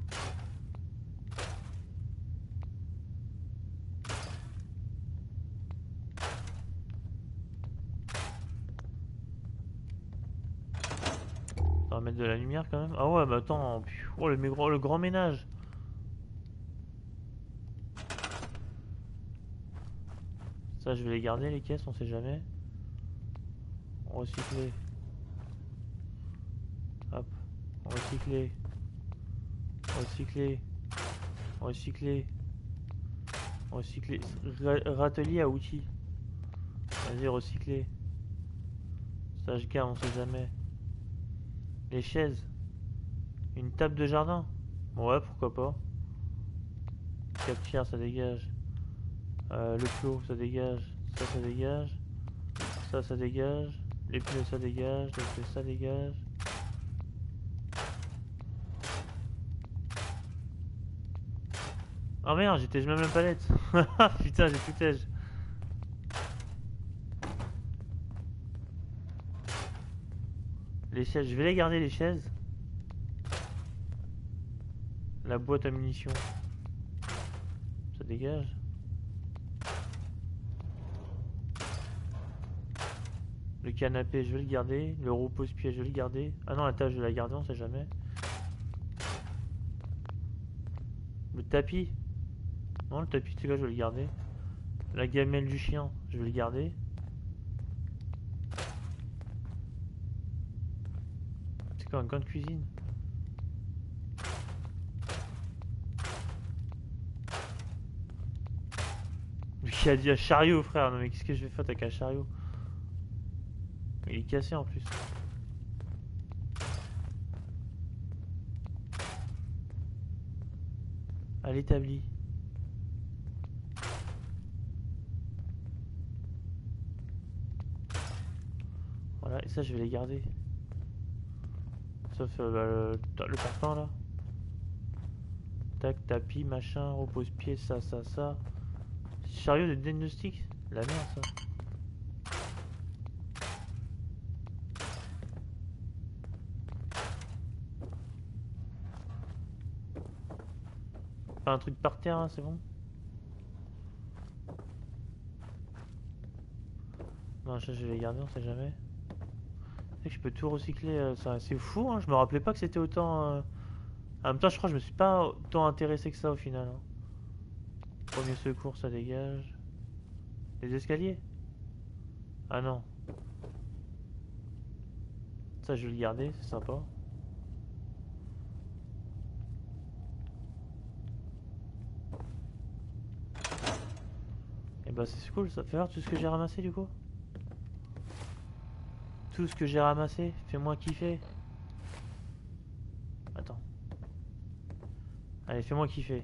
On va mettre de la lumière quand même. Ah ouais, bah attends. Oh, le grand ménage. Ça, je vais les garder, les caisses, on sait jamais. Recycler. Hop. Recycler. Recycler. Recycler. Recycler. Râtelier à outils. Vas-y, recycler. Ça, je garde, on sait jamais. Les chaises. Une table de jardin. Ouais, pourquoi pas. Cafetière, ça dégage. Le clos, ça dégage. Ça dégage. Ça dégage. Les pneus, ça dégage. Les pneus, ça dégage. Oh merde, j'étais même la palette. Putain, j'ai tout tège. Les chaises, je vais les garder les chaises. La boîte à munitions. Ça dégage. Le canapé, je vais le garder. Le repose-pied, je vais le garder. Ah non, la table, je vais la garder, on sait jamais. Le tapis. Non, le tapis, c'est quoi, je vais le garder. La gamelle du chien, je vais le garder. C'est quoi, un coin de cuisine? Lui qui a dit un chariot, frère. Non mais qu'est-ce que je vais faire avec un chariot? Il est cassé en plus. À l'établi. Voilà, et ça je vais les garder. Sauf le parfum là. Tac, tapis, machin, repose-pied, ça. Chariot de diagnostic? La merde ça. Pas un truc par terre, hein, c'est bon? Non, ça je vais les garder, on sait jamais. C'est que je peux tout recycler, c'est fou, hein, je me rappelais pas que c'était autant... En même temps, je crois que je me suis pas autant intéressé que ça au final. Hein. Premier secours, ça dégage. Les escaliers? Ah non. Ça, je vais le garder, c'est sympa. Et bah c'est cool, ça fait voir tout ce que j'ai ramassé du coup. Tout ce que j'ai ramassé, fais-moi kiffer. Attends. Allez, fais-moi kiffer.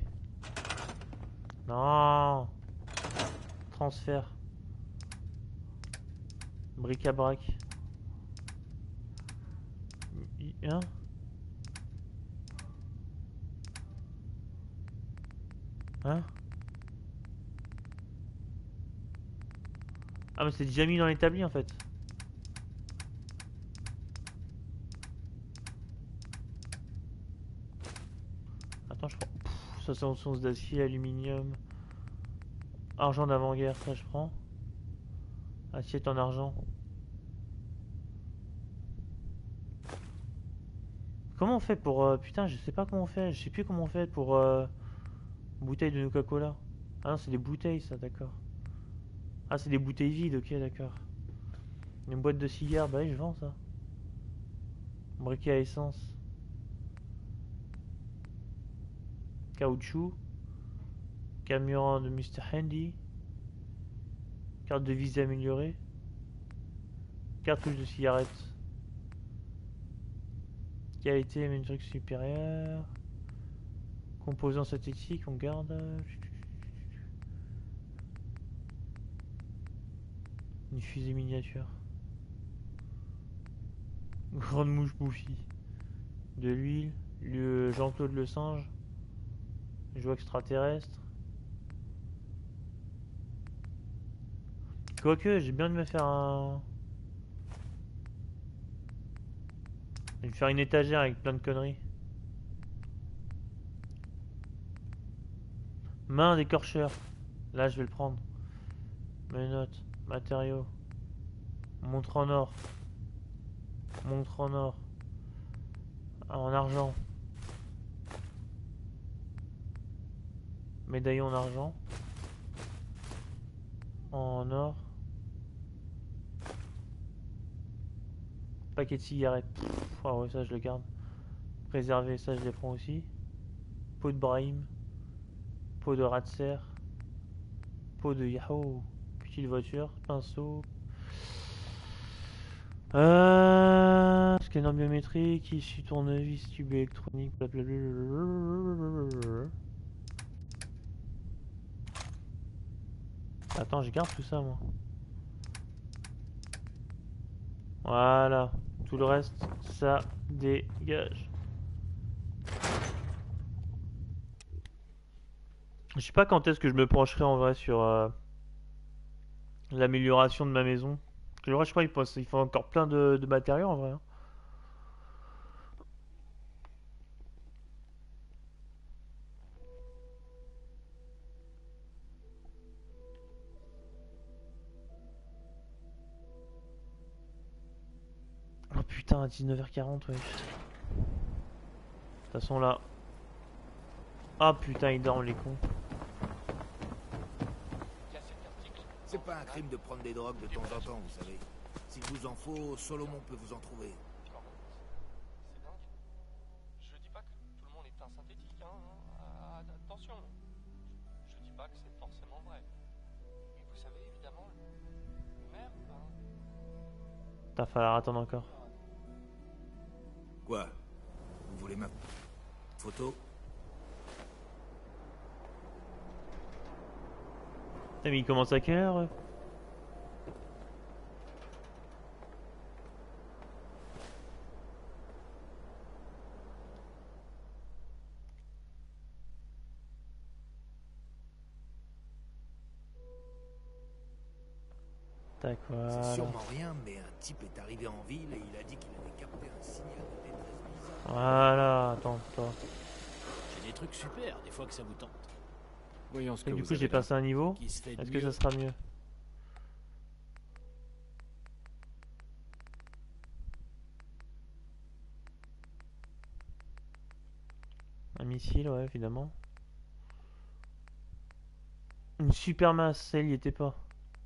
Non. Transfert. Bric-à-brac. Hein? Hein? Ah mais c'est déjà mis dans l'établi en fait. Attends, je prends... 71 d'acier, aluminium. Argent d'avant-guerre, ça je prends. Assiette en argent. Comment on fait pour... putain, je sais pas comment on fait. Je sais plus comment on fait pour... bouteille de Coca-Cola. Ah non, c'est des bouteilles ça, d'accord. Ah, c'est des bouteilles vides, ok, d'accord. Une boîte de cigares, bah oui, je vends ça. Briquet à essence. Caoutchouc. Caméra de Mr. Handy. Carte de visée améliorée. Cartouche de cigarette. Qualité mais une truc supérieure. Composants synthétiques, on garde. Une fusée miniature. Grande mouche bouffie. De l'huile. Le Jean-Claude le singe. Joue extraterrestre. Quoique, j'ai bien de me faire un... Je vais me faire une étagère avec plein de conneries. Main d'écorcheur. Là, je vais le prendre. Menottes. Matériaux. Montre en or. Montre en or. En argent. Médaillon en argent. En or. Paquet de cigarettes. Pff, ah ouais, ça je le garde. Préservé, ça je les prends aussi. Pot de Brahim. Pot de rat de serre. Pot de Yahoo. Petite voiture. Pinceau. Scanner biométrique. Issue tournevis. Tube électronique. Blablabla. Attends, je garde tout ça moi. Voilà. Tout le reste, ça dégage. Je sais pas quand est-ce que je me pencherai en vrai sur l'amélioration de ma maison. Je crois qu'il faut encore plein de matériaux en vrai. Hein. Oh putain, à 19h40, ouais. De toute façon là. Ah putain, ils dorment les cons. C'est pas un crime de prendre des drogues de temps en temps, vous savez. S'il vous en faut, Solomon peut vous en trouver. C'est dingue. Je dis pas que tout le monde est un synthétique, hein. Attention. Je dis pas que c'est forcément vrai. Mais vous savez, évidemment, le maire, T'as falloir attendre encore. Quoi? Vous voulez ma photo? Mais il commence à quelle heure? Tac, voilà. C'est sûrement rien, mais un type est arrivé en ville et il a dit qu'il avait capté un signal de détresse bizarre. Voilà, attends, toi. J'ai des trucs super, des fois que ça vous tente. Voyons ce que Du vous coup, j'ai avez là. passé un niveau. Qui se fait de Est-ce que mieux. ça sera mieux? Un missile, ouais, évidemment. Une super masse, celle y était pas.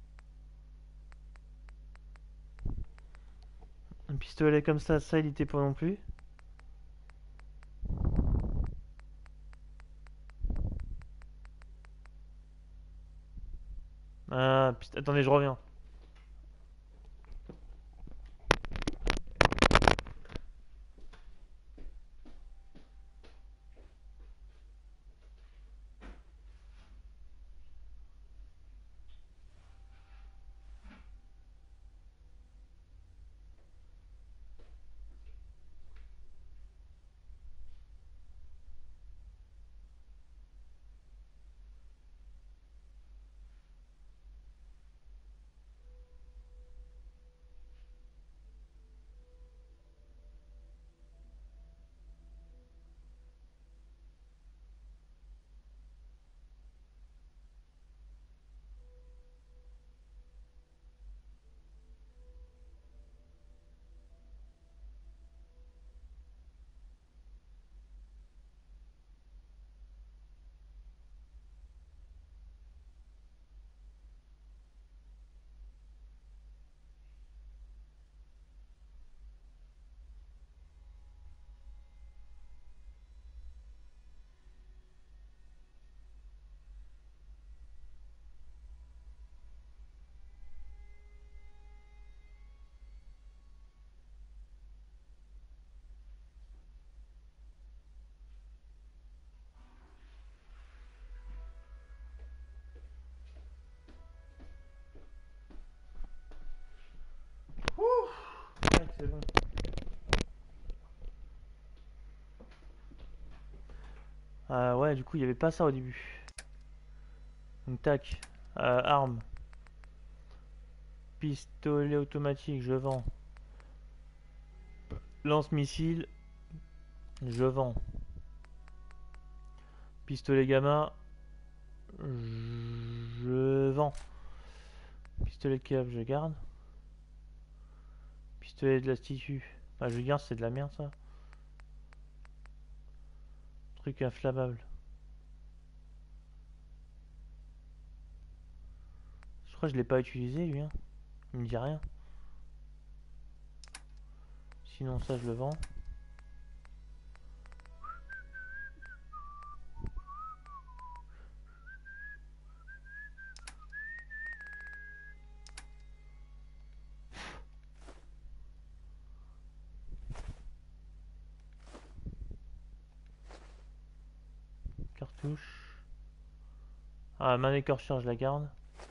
Un pistolet comme ça il y était pas non plus. Ah, attendez, je reviens. Ouais, du coup, il n'y avait pas ça au début. Donc, tac. Arme. Pistolet automatique, je vends. Lance-missile, je vends. Pistolet gamma, je vends. Pistolet cap, je garde. Pistolet de l'institut. Ah, je garde, c'est de la merde ça. Truc inflammable. Je crois que je l'ai pas utilisé lui. Hein. Il me dit rien. Sinon ça je le vends. Cartouche. Ah, main écorcheur, je la garde.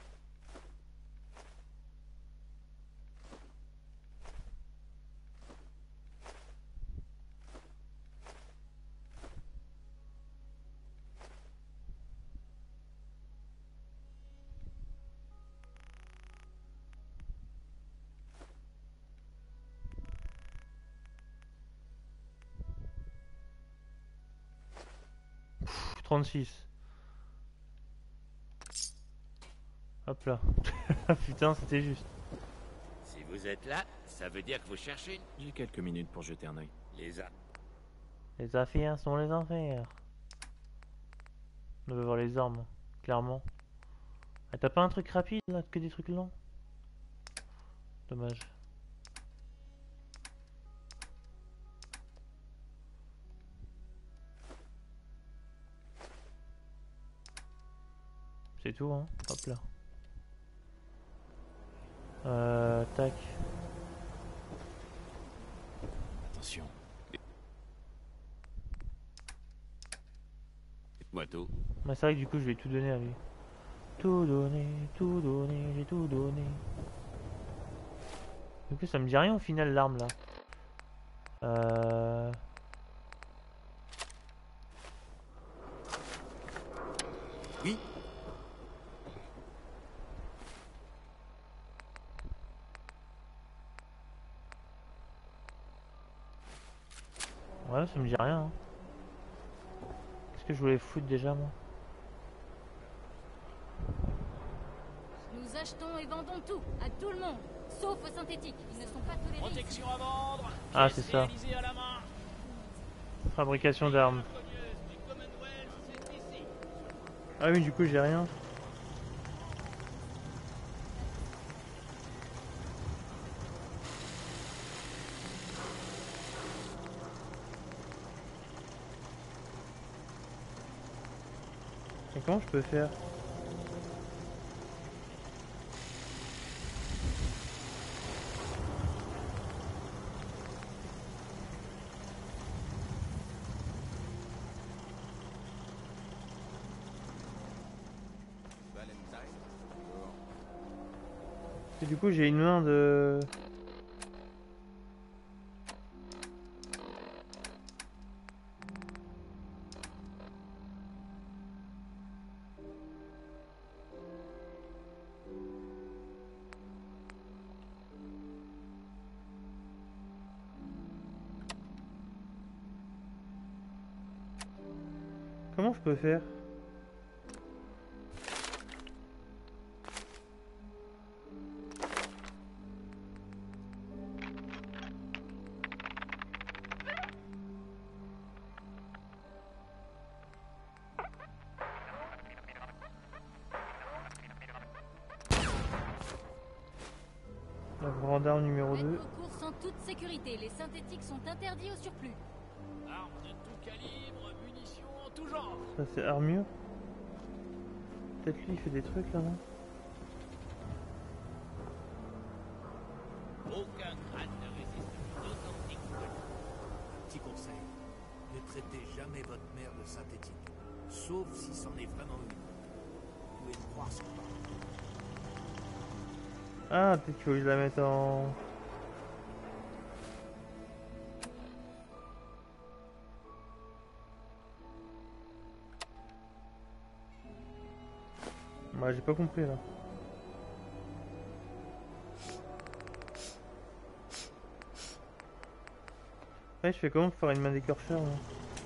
Pff, 36. Hop là. Putain, c'était juste. Si vous êtes là, ça veut dire que vous cherchez. J'ai quelques minutes pour jeter un œil. Les affaires sont les affaires. On veut voir les armes, clairement. Ah, t'as pas un truc rapide là, que des trucs lents? Dommage. C'est tout, hein. Hop là. Tac. Attention. Dites-moi tout. Bah, c'est vrai que du coup, je vais tout donner à lui. Tout donner, j'ai tout donné. Du coup, ça me dit rien au final, l'arme là. Oui. Ouais, ça me dit rien. Hein. Qu'est-ce que je voulais foutre déjà, moi? Nous achetons et vendons tout, à tout le monde, sauf aux synthétiques. Ils ne sont pas tolérés. Protection à vendre. Ah, c'est ça. Réalisée à la main. Fabrication d'armes. Ah oui, du coup, j'ai rien. Et comment je peux faire? Et du coup, j'ai une main de... Comment je peux faire? La grande arme numéro 2. Faites vos courses en toute sécurité. Les synthétiques sont interdits au surplus. Armes de tout calibre, munitions en tout genre. Ça c'est armure. Peut-être lui il fait des trucs là, non? Aucun crâne ne résiste aux authentiques. Petit conseil, ne traitez jamais votre mère de synthétique, sauf si c'en est vraiment une. Vous pouvez me croire sur parole. Ah, peut-être qu'il faut que je la mette en... Bah j'ai pas compris là. Ouais, je fais comment pour faire une main d'écorcheur là?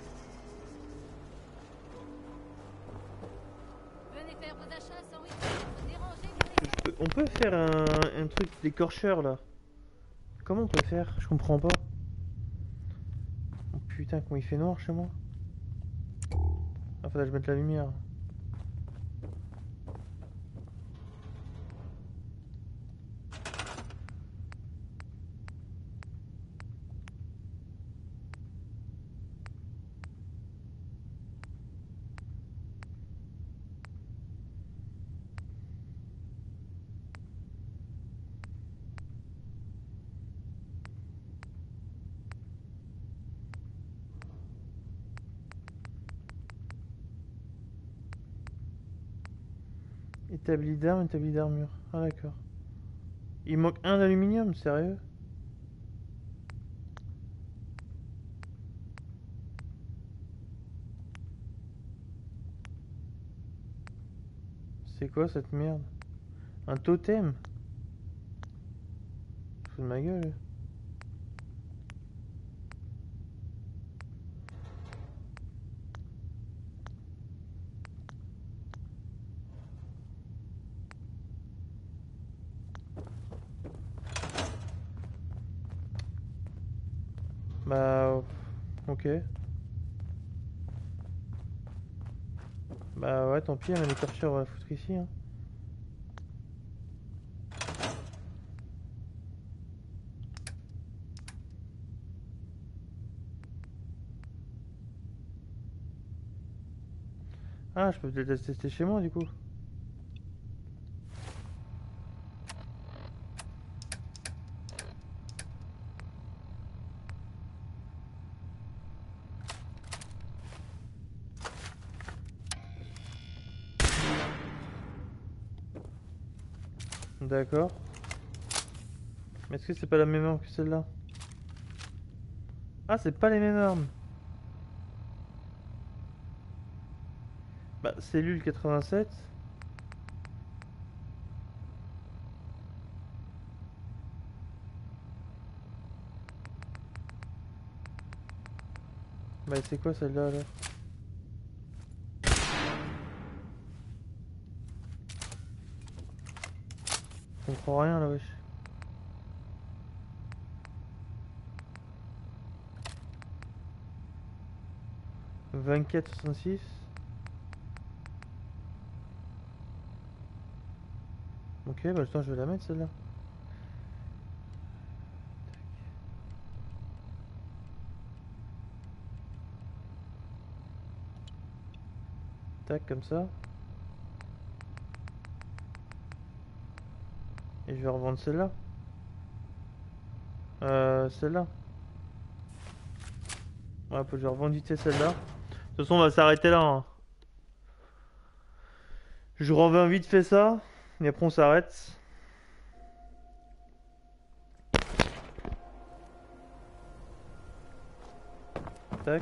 Venez faire vos achats sans risque d'être dérangé. On peut faire un truc d'écorcheur là. Comment on peut faire? Je comprends pas. Oh putain, comment il fait noir chez moi. Ah, faudrait que je mette la lumière. Établi d'armes, établi d'armure. Ah d'accord. Il manque un d'aluminium, sérieux? C'est quoi cette merde? Un totem? Fous de ma gueule. Bah... Ok. Bah ouais, tant pis, on a les torchures, on va foutre ici. Hein. Ah, je peux peut-être la tester chez moi du coup. D'accord. Mais est-ce que c'est pas la même arme que celle-là? Ah, c'est pas les mêmes armes. Bah, cellule 87. Bah, c'est quoi celle-là alors? Je comprends rien là, wesh. « 24,66 » Ok, bah attends, je vais la mettre celle-là. Tac, comme ça. Et je vais revendre celle-là. Celle-là. Ouais, faut que je revende vite celle-là. De toute façon, on va s'arrêter là. Hein. Je revends vite fait ça. Et après, on s'arrête. Tac.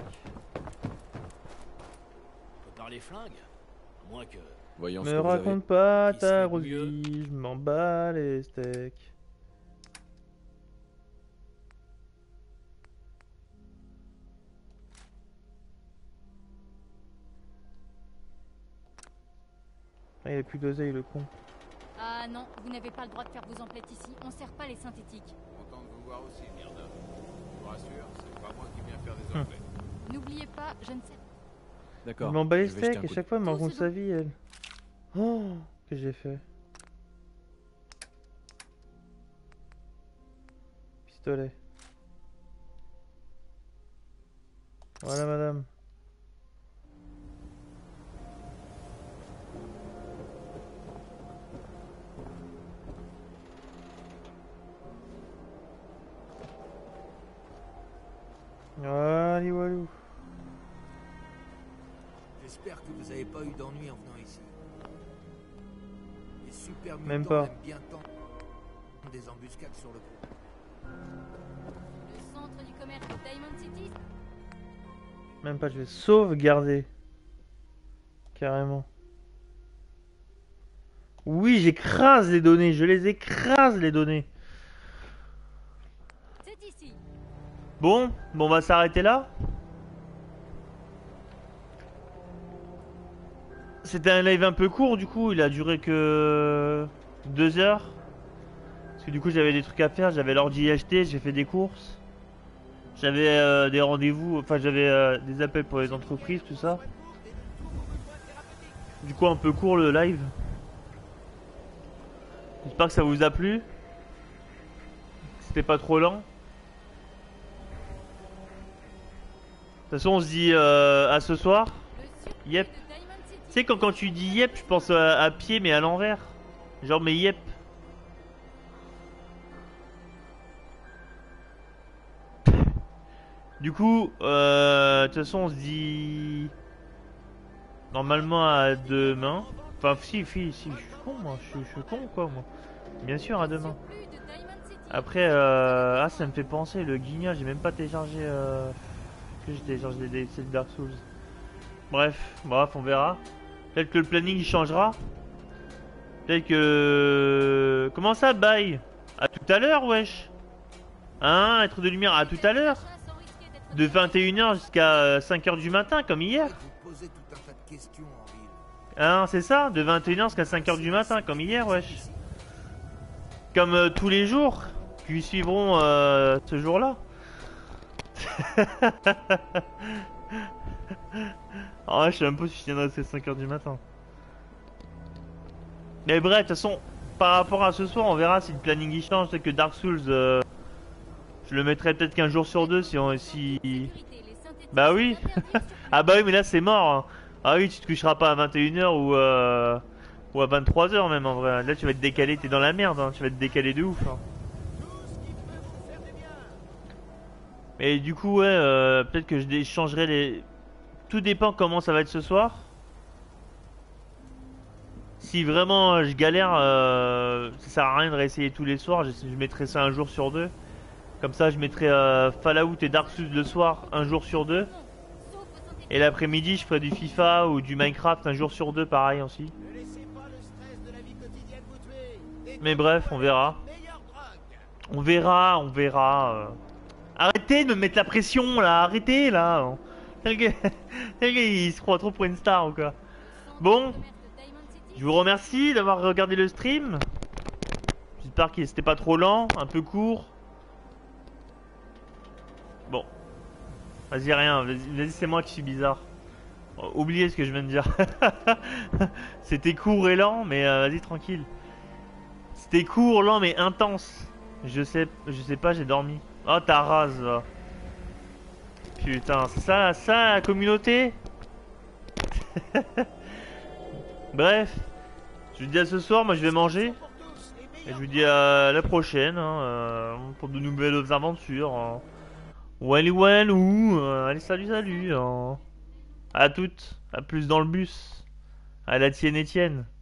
On peut parler flingue. À moins que... Voyons ce Me que vous raconte avez. pas Qui ta serait grosse mieux vie, je m'en bats les steaks. Ah, il a plus d'oseille le con. Ah non, vous n'avez pas le droit de faire vos emplettes ici. On sert pas les synthétiques. Content de vous voir aussi, Myrna. Je vous rassure, c'est pas moi qui viens faire des emplettes. N'oubliez pas, je ne sais pas. D'accord. Je m'en bats les je vais jeter steaks un et coup chaque fois elle me Tout raconte ce sa vie elle. Oh, que j'ai fait. Pistolet. Voilà madame. Allez, walou. J'espère que vous n'avez pas eu d'ennui en venant ici. Les super Même mutants pas. aiment bien tendre des embuscades sur le coup. Le centre du commerce de Diamond City. Même pas, je vais sauvegarder. Carrément. Oui, j'écrase les données, je les écrase les données. C'est ici. Bon, on va s'arrêter là. C'était un live un peu court du coup, il a duré que 2 heures. Parce que du coup j'avais des trucs à faire, j'avais l'ordi acheté, j'ai fait des courses. J'avais des rendez-vous, enfin j'avais des appels pour les entreprises, tout ça. Du coup un peu court le live. J'espère que ça vous a plu. C'était pas trop lent. De toute façon on se dit à ce soir. Yep. Tu sais quand tu dis yep, je pense à pied mais à l'envers. Genre mais yep. Du coup, de toute façon on se dit normalement à demain. Enfin si, je suis con moi, je suis con ou quoi moi. Bien sûr à demain. Après, ah ça me fait penser, le Guignol, j'ai même pas téléchargé que j'ai téléchargé des DLC de Dark Souls. Bref, on verra. Peut-être que le planning il changera. Peut-être que... Comment ça, bye? À tout à l'heure, wesh. Hein, être de lumière, à tout à l'heure. De 21h jusqu'à 5h du matin, comme hier. Hein, c'est ça, de 21h jusqu'à 5h du matin, comme hier, wesh. Comme tous les jours qui suivront ce jour-là. Ah, je sais même pas si je tiendrai ces 5h du matin. Mais bref, de toute façon, par rapport à ce soir, on verra si le planning il change. C'est que Dark Souls, je le mettrai peut-être qu'un jour sur deux si... Bah oui. Ah bah oui, mais là c'est mort. Hein. Ah oui, tu te coucheras pas à 21h ou à 23h même en vrai. Là tu vas te décaler, t'es dans la merde. Hein. Tu vas te décaler de ouf. Hein. Et du coup, ouais, peut-être que je changerai les... Tout dépend comment ça va être ce soir. Si vraiment je galère, ça sert à rien de réessayer tous les soirs. Je mettrai ça un jour sur deux. Comme ça, je mettrai Fallout et Dark Souls le soir, un jour sur deux. Et l'après-midi, je ferai du FIFA ou du Minecraft un jour sur deux, pareil aussi. Mais bref, on verra. On verra. Arrêtez de me mettre la pression là, arrêtez là. Le gars, il se croit trop pour une star ou quoi. Bon, je vous remercie d'avoir regardé le stream. J'espère que c'était pas trop lent, un peu court. Bon, vas-y rien, vas-y c'est moi qui suis bizarre. Oubliez ce que je viens de dire. C'était court et lent, mais vas-y tranquille. C'était court, lent mais intense. Je sais pas, j'ai dormi. Oh ta rase là. Putain, c'est ça la communauté. Bref, je vous dis à ce soir, moi je vais manger. Et je vous dis à la prochaine hein, pour de nouvelles aventures. Hein. Allez salut hein. À toutes, à plus dans le bus. À la tienne Étienne.